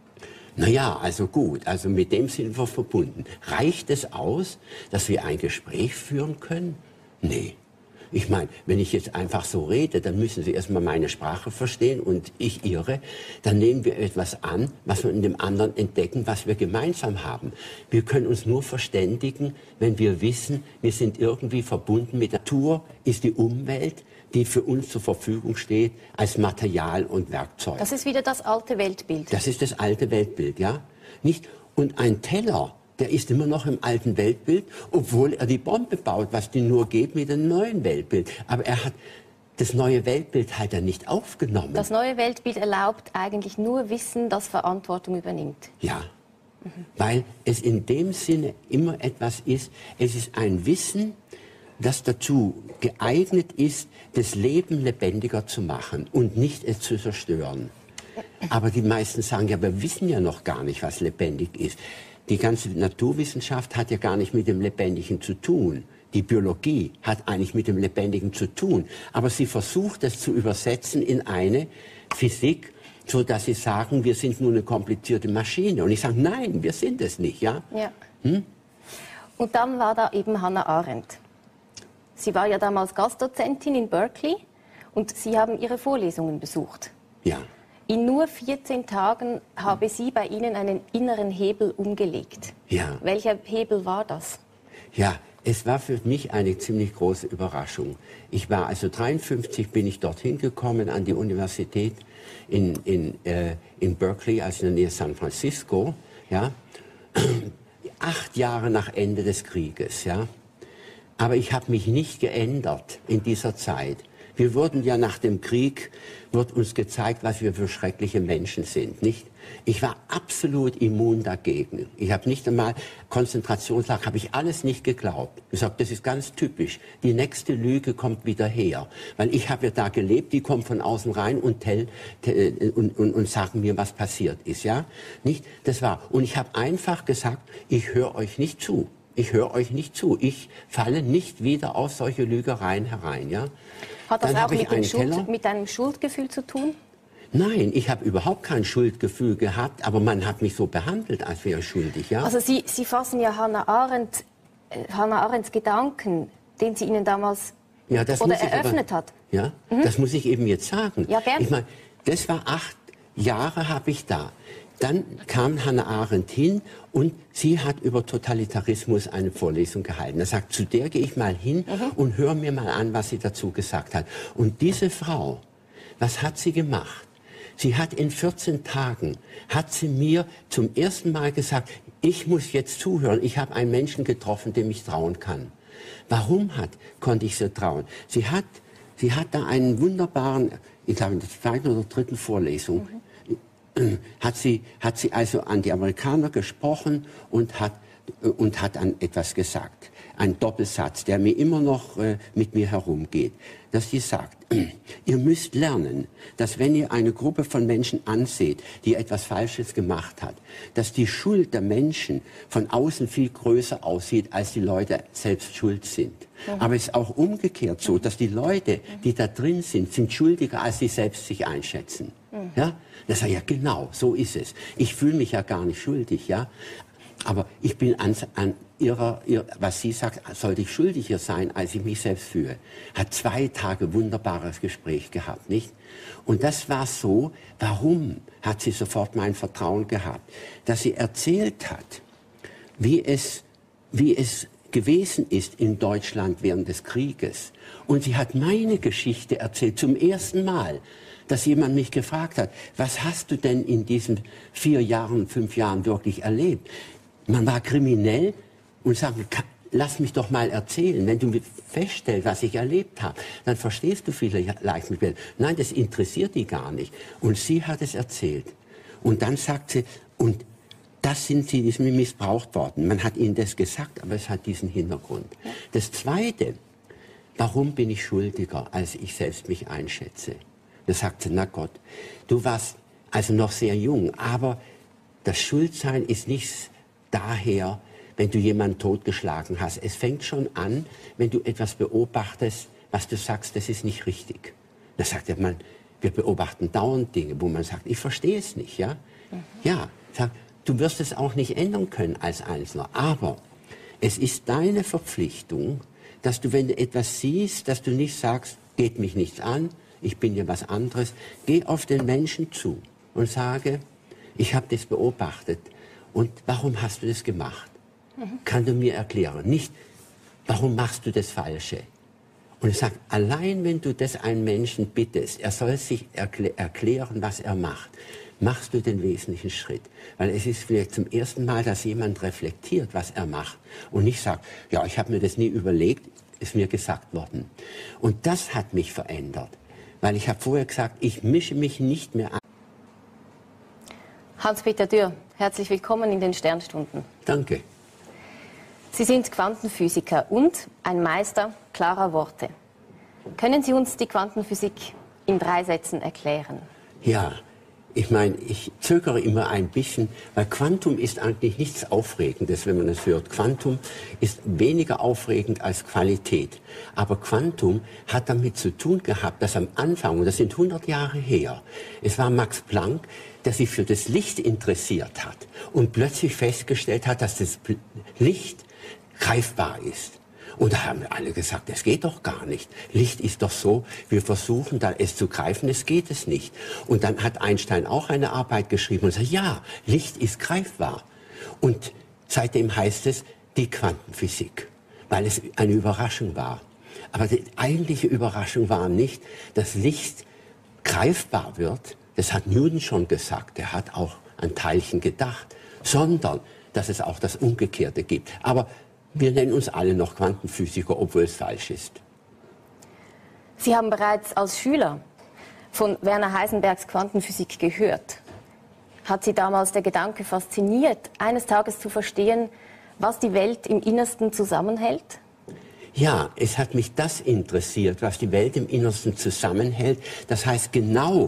Naja, also gut, also mit dem sind wir verbunden. Reicht es aus, dass wir ein Gespräch führen können? Nee. Ich meine, wenn ich jetzt einfach so rede, dann müssen Sie erstmal meine Sprache verstehen und ich Ihre. Dann nehmen wir etwas an, was wir in dem anderen entdecken, was wir gemeinsam haben. Wir können uns nur verständigen, wenn wir wissen, wir sind irgendwie verbunden mit der Natur, ist die Umwelt, die für uns zur Verfügung steht als Material und Werkzeug. Das ist wieder das alte Weltbild. Das ist das alte Weltbild, ja. Nicht? Und ein Teller, der ist immer noch im alten Weltbild, obwohl er die Bombe baut, was die nur geht mit dem neuen Weltbild. Aber er hat das neue Weltbild hat er nicht aufgenommen. Das neue Weltbild erlaubt eigentlich nur Wissen, das Verantwortung übernimmt. Ja, mhm. Weil es in dem Sinne immer etwas ist, es ist ein Wissen, das dazu geeignet ist, das Leben lebendiger zu machen und nicht es zu zerstören. Aber die meisten sagen, ja, wir wissen ja noch gar nicht, was lebendig ist. Die ganze Naturwissenschaft hat ja gar nicht mit dem Lebendigen zu tun. Die Biologie hat eigentlich mit dem Lebendigen zu tun. Aber sie versucht, es zu übersetzen in eine Physik, so dass sie sagen, wir sind nur eine komplizierte Maschine. Und ich sage, nein, wir sind es nicht, ja? Ja. Hm? Und dann war da eben Hannah Arendt. Sie war ja damals Gastdozentin in Berkeley und Sie haben ihre Vorlesungen besucht. Ja. In nur vierzehn Tagen habe sie bei Ihnen einen inneren Hebel umgelegt. Ja. Welcher Hebel war das? Ja, es war für mich eine ziemlich große Überraschung. Ich war also dreiundfünfzig, bin ich dorthin gekommen an die Universität in, in, äh, in Berkeley, also in der Nähe San Francisco. Ja. Acht Jahre nach Ende des Krieges. Ja. Aber ich habe mich nicht geändert in dieser Zeit. Wir wurden ja nach dem Krieg, wird uns gezeigt, was wir für schreckliche Menschen sind, nicht? Ich war absolut immun dagegen. Ich habe nicht einmal Konzentrationslager, habe ich alles nicht geglaubt. Ich sage, das ist ganz typisch. Die nächste Lüge kommt wieder her. Weil ich habe ja da gelebt, die kommen von außen rein und, tell, tell, und, und, und sagen mir, was passiert ist. Ja? Nicht? Das war. Und ich habe einfach gesagt, ich höre euch nicht zu. Ich höre euch nicht zu. Ich falle nicht wieder auf solche Lügereien herein. Ja? Hat das Dann auch mit, dem Schuld, Teller. mit einem Schuldgefühl zu tun? Nein, ich habe überhaupt kein Schuldgefühl gehabt, aber man hat mich so behandelt, als wäre ich schuldig. Ja? Also Sie, Sie fassen ja Hannah Arendt, äh, Hannah Arendts Gedanken, den sie Ihnen damals ja, das oder muss ich eröffnet aber, hat. Ja, mhm. Das muss ich eben jetzt sagen. Ja, gern. Ich meine, das war acht Jahre habe ich da. Dann kam Hannah Arendt hin und sie hat über Totalitarismus eine Vorlesung gehalten. Er sagt, zu der gehe ich mal hin mhm. und höre mir mal an, was sie dazu gesagt hat. Und diese Frau, was hat sie gemacht? Sie hat in vierzehn Tagen, hat sie mir zum ersten Mal gesagt, ich muss jetzt zuhören, ich habe einen Menschen getroffen, dem ich trauen kann. Warum hat, konnte ich sie trauen? Sie hat, sie hat da einen wunderbaren, ich glaube in der zweiten oder dritten Vorlesung, mhm. hat, sie, hat sie also an die Amerikaner gesprochen und hat, und hat an etwas gesagt. Ein Doppelsatz, der mir immer noch äh, mit mir herumgeht, dass sie sagt, ihr müsst lernen, dass wenn ihr eine Gruppe von Menschen anseht, die etwas Falsches gemacht hat, dass die Schuld der Menschen von außen viel größer aussieht, als die Leute selbst schuld sind. Mhm. Aber es ist auch umgekehrt so, dass die Leute, die da drin sind, sind schuldiger, als sie selbst sich einschätzen. Mhm. Ja? Das ist ja genau, so ist es. Ich fühle mich ja gar nicht schuldig, ja. Aber ich bin an, an ihrer, ihr, was sie sagt, sollte ich schuldiger sein, als ich mich selbst fühle. Hat zwei Tage wunderbares Gespräch gehabt, nicht? Und das war so, warum hat sie sofort mein Vertrauen gehabt? Dass sie erzählt hat, wie es, wie es gewesen ist in Deutschland während des Krieges. Und sie hat meine Geschichte erzählt, zum ersten Mal, dass jemand mich gefragt hat, was hast du denn in diesen vier Jahren, fünf Jahren wirklich erlebt? Man war kriminell und sagt, lass mich doch mal erzählen. Wenn du feststellst, was ich erlebt habe, dann verstehst du vielleicht mit mir. Nein, das interessiert die gar nicht. Und sie hat es erzählt. Und dann sagt sie, und das sind sie, ist mir missbraucht worden. Man hat ihnen das gesagt, aber es hat diesen Hintergrund. Das Zweite, warum bin ich schuldiger, als ich selbst mich einschätze? Da sagt sie, na Gott, du warst also noch sehr jung, aber das Schuldsein ist nichts daher, wenn du jemanden totgeschlagen hast. Es fängt schon an, wenn du etwas beobachtest, was du sagst, das ist nicht richtig. Da sagt der Mann, wir beobachten dauernd Dinge, wo man sagt, ich verstehe es nicht. Ja, mhm. ja sagt, du wirst es auch nicht ändern können als Einzelner. Aber es ist deine Verpflichtung, dass du, wenn du etwas siehst, dass du nicht sagst, geht mich nichts an, ich bin ja was anderes. Geh auf den Menschen zu und sage, ich habe das beobachtet. Und warum hast du das gemacht? Mhm. Kann du mir erklären? Nicht, warum machst du das Falsche? Und ich sage, allein wenn du das einen Menschen bittest, er soll sich erklä erklären, was er macht, machst du den wesentlichen Schritt. Weil es ist vielleicht zum ersten Mal, dass jemand reflektiert, was er macht und nicht sagt, ja, ich habe mir das nie überlegt, ist mir gesagt worden. Und das hat mich verändert. Weil ich habe vorher gesagt, ich mische mich nicht mehr ein. Hans-Peter Dürr, herzlich willkommen in den Sternstunden. Danke. Sie sind Quantenphysiker und ein Meister klarer Worte. Können Sie uns die Quantenphysik in drei Sätzen erklären? Ja, ich meine, ich zögere immer ein bisschen, weil Quantum ist eigentlich nichts Aufregendes, wenn man es hört. Quantum ist weniger aufregend als Qualität. Aber Quantum hat damit zu tun gehabt, dass am Anfang, und das sind hundert Jahre her, es war Max Planck, der sich für das Licht interessiert hat und plötzlich festgestellt hat, dass das Licht greifbar ist. Und da haben alle gesagt, das geht doch gar nicht. Licht ist doch so, wir versuchen da es zu greifen, es geht es nicht. Und dann hat Einstein auch eine Arbeit geschrieben und sagt, ja, Licht ist greifbar. Und seitdem heißt es die Quantenphysik, weil es eine Überraschung war. Aber die eigentliche Überraschung war nicht, dass Licht greifbar wird. Das hat Newton schon gesagt, er hat auch an Teilchen gedacht, sondern dass es auch das Umgekehrte gibt. Aber wir nennen uns alle noch Quantenphysiker, obwohl es falsch ist. Sie haben bereits als Schüler von Werner Heisenbergs Quantenphysik gehört. Hat Sie damals der Gedanke fasziniert, eines Tages zu verstehen, was die Welt im Innersten zusammenhält? Ja, es hat mich das interessiert, was die Welt im Innersten zusammenhält. Das heißt genau,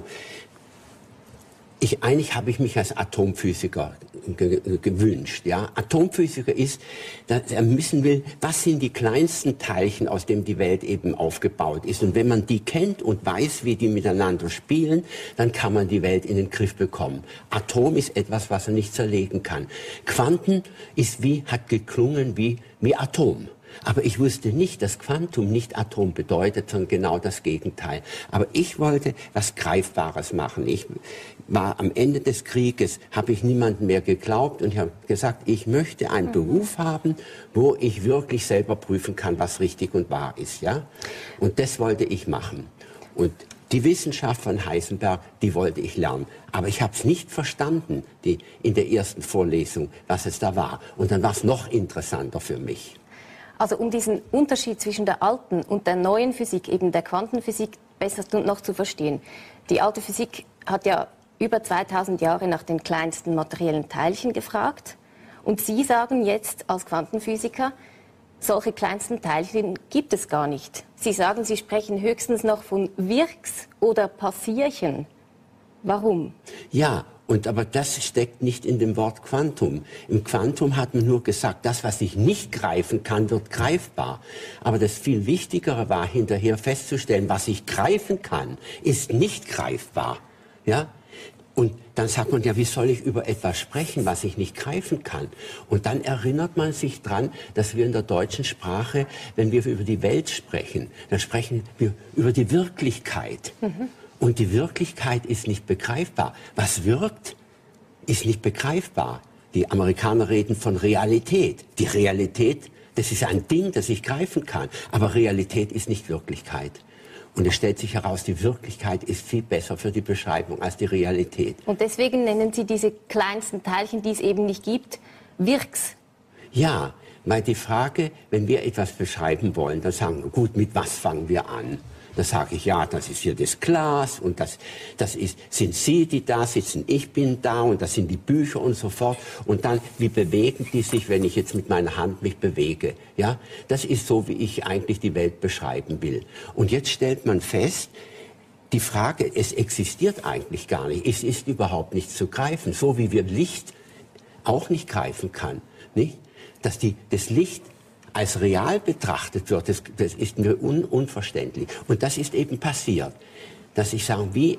ich, eigentlich habe ich mich als Atomphysiker ge gewünscht. Ja? Atomphysiker ist, dass er wissen will, was sind die kleinsten Teilchen, aus denen die Welt eben aufgebaut ist. Und wenn man die kennt und weiß, wie die miteinander spielen, dann kann man die Welt in den Griff bekommen. Atom ist etwas, was er nicht zerlegen kann. Quanten ist wie, hat geklungen wie, wie Atom. Aber ich wusste nicht, dass Quantum nicht Atom bedeutet, sondern genau das Gegenteil. Aber ich wollte was Greifbares machen. Ich war am Ende des Krieges, habe ich niemandem mehr geglaubt und ich habe gesagt, ich möchte einen mhm. Beruf haben, wo ich wirklich selber prüfen kann, was richtig und wahr ist. Ja? Und das wollte ich machen. Und die Wissenschaft von Heisenberg, die wollte ich lernen. Aber ich habe es nicht verstanden, die, in der ersten Vorlesung, was es da war. Und dann war es noch interessanter für mich. Also um diesen Unterschied zwischen der alten und der neuen Physik, eben der Quantenphysik, besser noch zu verstehen. Die alte Physik hat ja über zweitausend Jahre nach den kleinsten materiellen Teilchen gefragt. Und Sie sagen jetzt als Quantenphysiker, solche kleinsten Teilchen gibt es gar nicht. Sie sagen, Sie sprechen höchstens noch von Wirks- oder Passierchen. Warum? Ja. Und aber das steckt nicht in dem Wort Quantum. Im Quantum hat man nur gesagt, das, was ich nicht greifen kann, wird greifbar. Aber das viel Wichtigere war, hinterher festzustellen, was ich greifen kann, ist nicht greifbar. Ja? Und dann sagt man, ja, wie soll ich über etwas sprechen, was ich nicht greifen kann? Und dann erinnert man sich dran, dass wir in der deutschen Sprache, wenn wir über die Welt sprechen, dann sprechen wir über die Wirklichkeit. Mhm. Und die Wirklichkeit ist nicht begreifbar. Was wirkt, ist nicht begreifbar. Die Amerikaner reden von Realität. Die Realität, das ist ein Ding, das ich greifen kann. Aber Realität ist nicht Wirklichkeit. Und es stellt sich heraus, die Wirklichkeit ist viel besser für die Beschreibung als die Realität. Und deswegen nennen Sie diese kleinsten Teilchen, die es eben nicht gibt, Wirks. Ja, weil die Frage, wenn wir etwas beschreiben wollen, dann sagen wir, gut, mit was fangen wir an? Da sage ich, ja, das ist hier das Glas und das, das ist, sind Sie, die da sitzen, ich bin da und das sind die Bücher und so fort. Und dann, wie bewegen die sich, wenn ich jetzt mit meiner Hand mich bewege? Ja, das ist so, wie ich eigentlich die Welt beschreiben will. Und jetzt stellt man fest, die Frage, es existiert eigentlich gar nicht. Es ist überhaupt nicht zu greifen, so wie wir Licht auch nicht greifen kann, nicht? Dass die, das Licht als real betrachtet wird, das, das ist mir un, unverständlich. Und das ist eben passiert, dass ich sage, wie,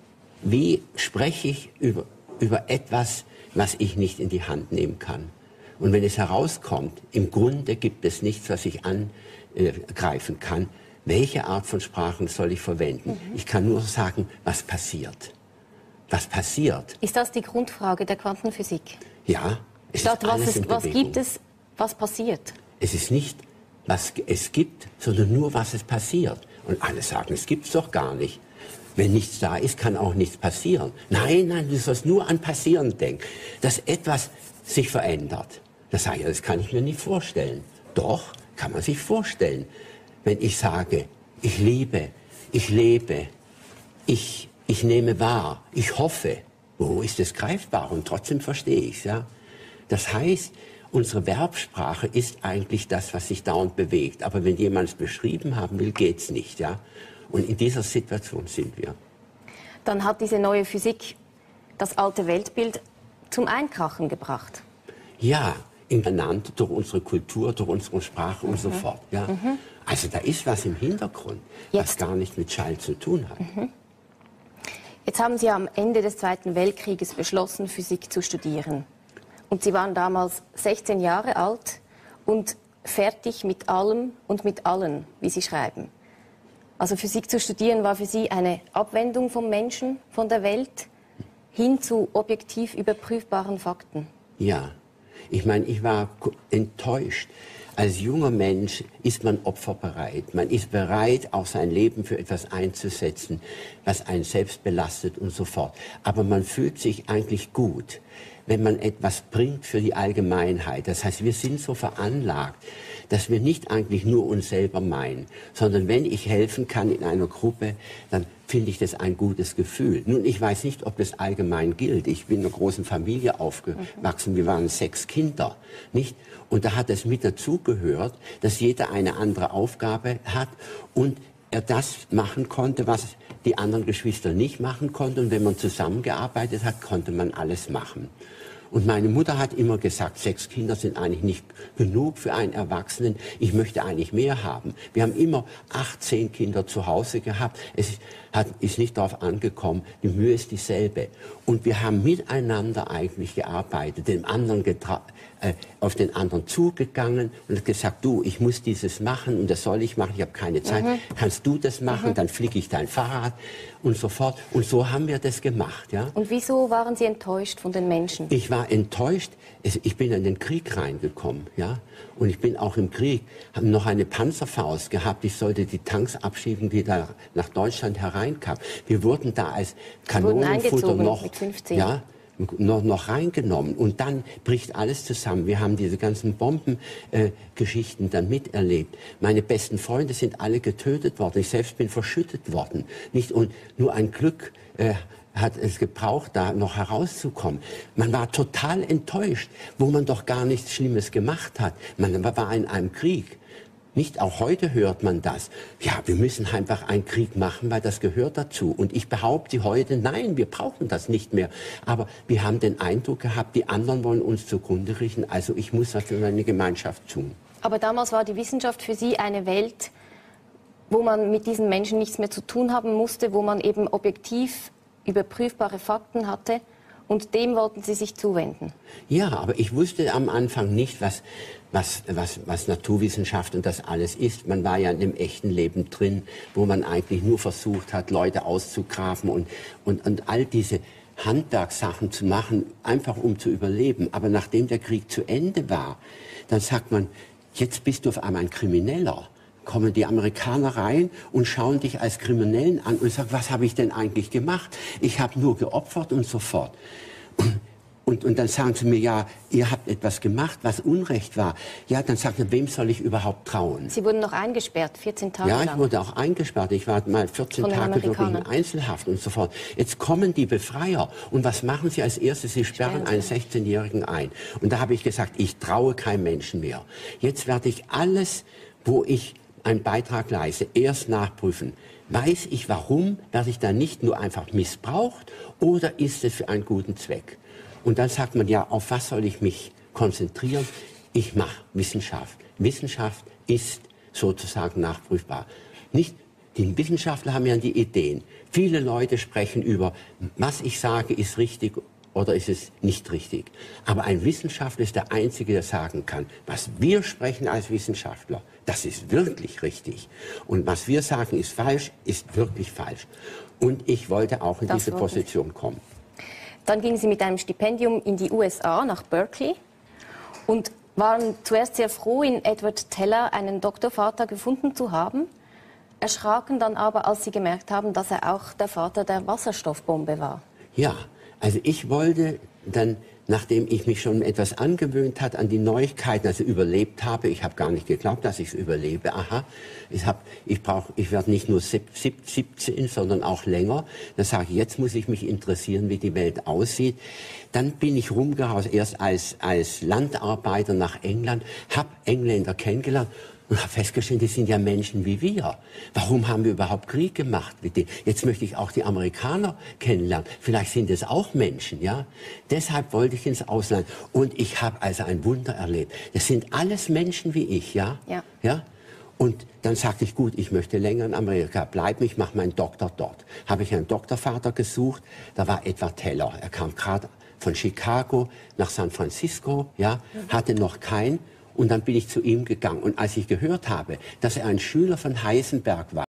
wie spreche ich über, über etwas, was ich nicht in die Hand nehmen kann. Und wenn es herauskommt, im Grunde gibt es nichts, was ich angreifen kann, welche Art von Sprachen soll ich verwenden? Mhm. Ich kann nur sagen, was passiert. Was passiert? Ist das die Grundfrage der Quantenphysik? Ja. Es Statt ist alles was, ist, in was Bewegung. gibt es, was passiert? Es ist nicht, was es gibt, sondern nur, was es passiert. Und alle sagen, es gibt es doch gar nicht. Wenn nichts da ist, kann auch nichts passieren. Nein, nein, du sollst nur an Passieren denken. Dass etwas sich verändert. Das sage ich, das kann ich mir nicht vorstellen. Doch, kann man sich vorstellen. Wenn ich sage, ich liebe, ich lebe, ich, ich nehme wahr, ich hoffe, wo ist es greifbar? Und trotzdem verstehe ich es. Ja? Das heißt, unsere Verbsprache ist eigentlich das, was sich dauernd bewegt. Aber wenn jemand es beschrieben haben will, geht's nicht. Ja? Und in dieser Situation sind wir. Dann hat diese neue Physik das alte Weltbild zum Einkrachen gebracht. Ja, benannt durch unsere Kultur, durch unsere Sprache mhm. und so fort. Ja? Mhm. Also da ist was im Hintergrund, Jetzt. was gar nicht mit Schall zu tun hat. Mhm. Jetzt haben Sie am Ende des Zweiten Weltkrieges beschlossen, Physik zu studieren. Und Sie waren damals sechzehn Jahre alt und fertig mit allem und mit allen, wie Sie schreiben. Also Physik zu studieren war für Sie eine Abwendung vom Menschen, von der Welt, hin zu objektiv überprüfbaren Fakten. Ja, ich meine, ich war enttäuscht. als junger Mensch ist man opferbereit. Man ist bereit, auch sein Leben für etwas einzusetzen, was einen selbst belastet und so fort. Aber man fühlt sich eigentlich gut, wenn man etwas bringt für die Allgemeinheit. Das heißt, wir sind so veranlagt, dass wir nicht eigentlich nur uns selber meinen, sondern wenn ich helfen kann in einer Gruppe, dann finde ich das ein gutes Gefühl. Nun, ich weiß nicht, ob das allgemein gilt. Ich bin in einer großen Familie aufgewachsen. Wir waren sechs Kinder, nicht? Und da hat es mit dazugehört, dass jeder eine andere Aufgabe hat und er das machen konnte, was die anderen Geschwister nicht machen konnten. Und wenn man zusammengearbeitet hat, konnte man alles machen. Und meine Mutter hat immer gesagt, sechs Kinder sind eigentlich nicht genug für einen Erwachsenen. Ich möchte eigentlich mehr haben. Wir haben immer achtzehn Kinder zu Hause gehabt. Es hat, ist nicht darauf angekommen. Die Mühe ist dieselbe. Und wir haben miteinander eigentlich gearbeitet, dem anderen getra äh, auf den anderen zugegangen und gesagt, du, ich muss dieses machen und das soll ich machen. Ich habe keine Zeit. Mhm. Kannst du das machen? Mhm. Dann fliege ich dein Fahrrad und so fort. Und so haben wir das gemacht. Ja? Und wieso waren Sie enttäuscht von den Menschen? Ich war enttäuscht. Ich bin in den Krieg reingekommen, ja, und ich bin auch im Krieg, habe noch eine Panzerfaust gehabt. Ich sollte die Tanks abschieben, die da nach Deutschland hereinkamen. Wir wurden da als Kanonenfutter noch, mit fünfzehn. Ja, noch, noch reingenommen. Und dann bricht alles zusammen. Wir haben diese ganzen Bombengeschichten äh, dann miterlebt. Meine besten Freunde sind alle getötet worden. Ich selbst bin verschüttet worden. Nicht, und nur ein Glück äh, hat es gebraucht, da noch herauszukommen. Man war total enttäuscht, wo man doch gar nichts Schlimmes gemacht hat. Man war in einem Krieg. Nicht auch heute hört man das. Ja, wir müssen einfach einen Krieg machen, weil das gehört dazu. Und ich behaupte heute, nein, wir brauchen das nicht mehr. Aber wir haben den Eindruck gehabt, die anderen wollen uns zugrunde richten. Also ich muss was für meine Gemeinschaft tun. Aber damals war die Wissenschaft für Sie eine Welt, wo man mit diesen Menschen nichts mehr zu tun haben musste, wo man eben objektiv überprüfbare Fakten hatte. Und dem wollten Sie sich zuwenden? Ja, aber ich wusste am Anfang nicht, was, was, was, was Naturwissenschaft und das alles ist. Man war ja in dem echten Leben drin, wo man eigentlich nur versucht hat, Leute auszugraben und, und, und all diese Handwerkssachen zu machen, einfach um zu überleben. Aber nachdem der Krieg zu Ende war, dann sagt man, jetzt bist du auf einmal ein Krimineller. Kommen die Amerikaner rein und schauen dich als Kriminellen an und sagen, was habe ich denn eigentlich gemacht? Ich habe nur geopfert und so fort. Und, und dann sagen sie mir, ja, ihr habt etwas gemacht, was Unrecht war. Ja, dann sagt er, wem soll ich überhaupt trauen? Sie wurden noch eingesperrt, vierzehn Tage lang. Ja, ich wurde auch eingesperrt. Ich war mal vierzehn Tage wirklich in Einzelhaft und so fort. Jetzt kommen die Befreier. Und was machen sie als erstes? Sie sperren einen sechzehnjährigen ein. Und da habe ich gesagt, ich traue keinem Menschen mehr. Jetzt werde ich alles, wo ich einen Beitrag leiste, erst nachprüfen. Weiß ich warum, werde ich da nicht nur einfach missbraucht oder ist es für einen guten Zweck? Und dann sagt man, ja, auf was soll ich mich konzentrieren? Ich mache Wissenschaft. Wissenschaft ist sozusagen nachprüfbar. Nicht, die Wissenschaftler haben ja die Ideen. Viele Leute sprechen über, was ich sage, ist richtig oder ist es nicht richtig. Aber ein Wissenschaftler ist der Einzige, der sagen kann, was wir sprechen als Wissenschaftler, das ist wirklich richtig. Und was wir sagen, ist falsch, ist wirklich falsch. Und ich wollte auch in das diese Position kommen. Dann gingen Sie mit einem Stipendium in die U S A, nach Berkeley, und waren zuerst sehr froh, in Edward Teller einen Doktorvater gefunden zu haben, erschraken dann aber, als Sie gemerkt haben, dass er auch der Vater der Wasserstoffbombe war. Ja, also ich wollte dann, nachdem ich mich schon etwas angewöhnt hat an die Neuigkeiten, also überlebt habe, ich habe gar nicht geglaubt, dass ich es überlebe, aha, ich, hab, ich, brauch, ich werde nicht nur siebzehn, sondern auch länger, dann sage ich, jetzt muss ich mich interessieren, wie die Welt aussieht. Dann bin ich rumgereist, erst als, als Landarbeiter nach England, habe Engländer kennengelernt, und habe festgestellt, das sind ja Menschen wie wir. Warum haben wir überhaupt Krieg gemacht mit denen? Jetzt möchte ich auch die Amerikaner kennenlernen. Vielleicht sind es auch Menschen, ja. Deshalb wollte ich ins Ausland. Und ich habe also ein Wunder erlebt. Das sind alles Menschen wie ich, ja. Ja. Ja? Und dann sagte ich, gut, ich möchte länger in Amerika bleiben, ich mache meinen Doktor dort. Habe ich einen Doktorvater gesucht, da war Edward Teller. Er kam gerade von Chicago nach San Francisco, ja, hatte noch keinen. Und dann bin ich zu ihm gegangen. Und als ich gehört habe, dass er ein Schüler von Heisenberg war,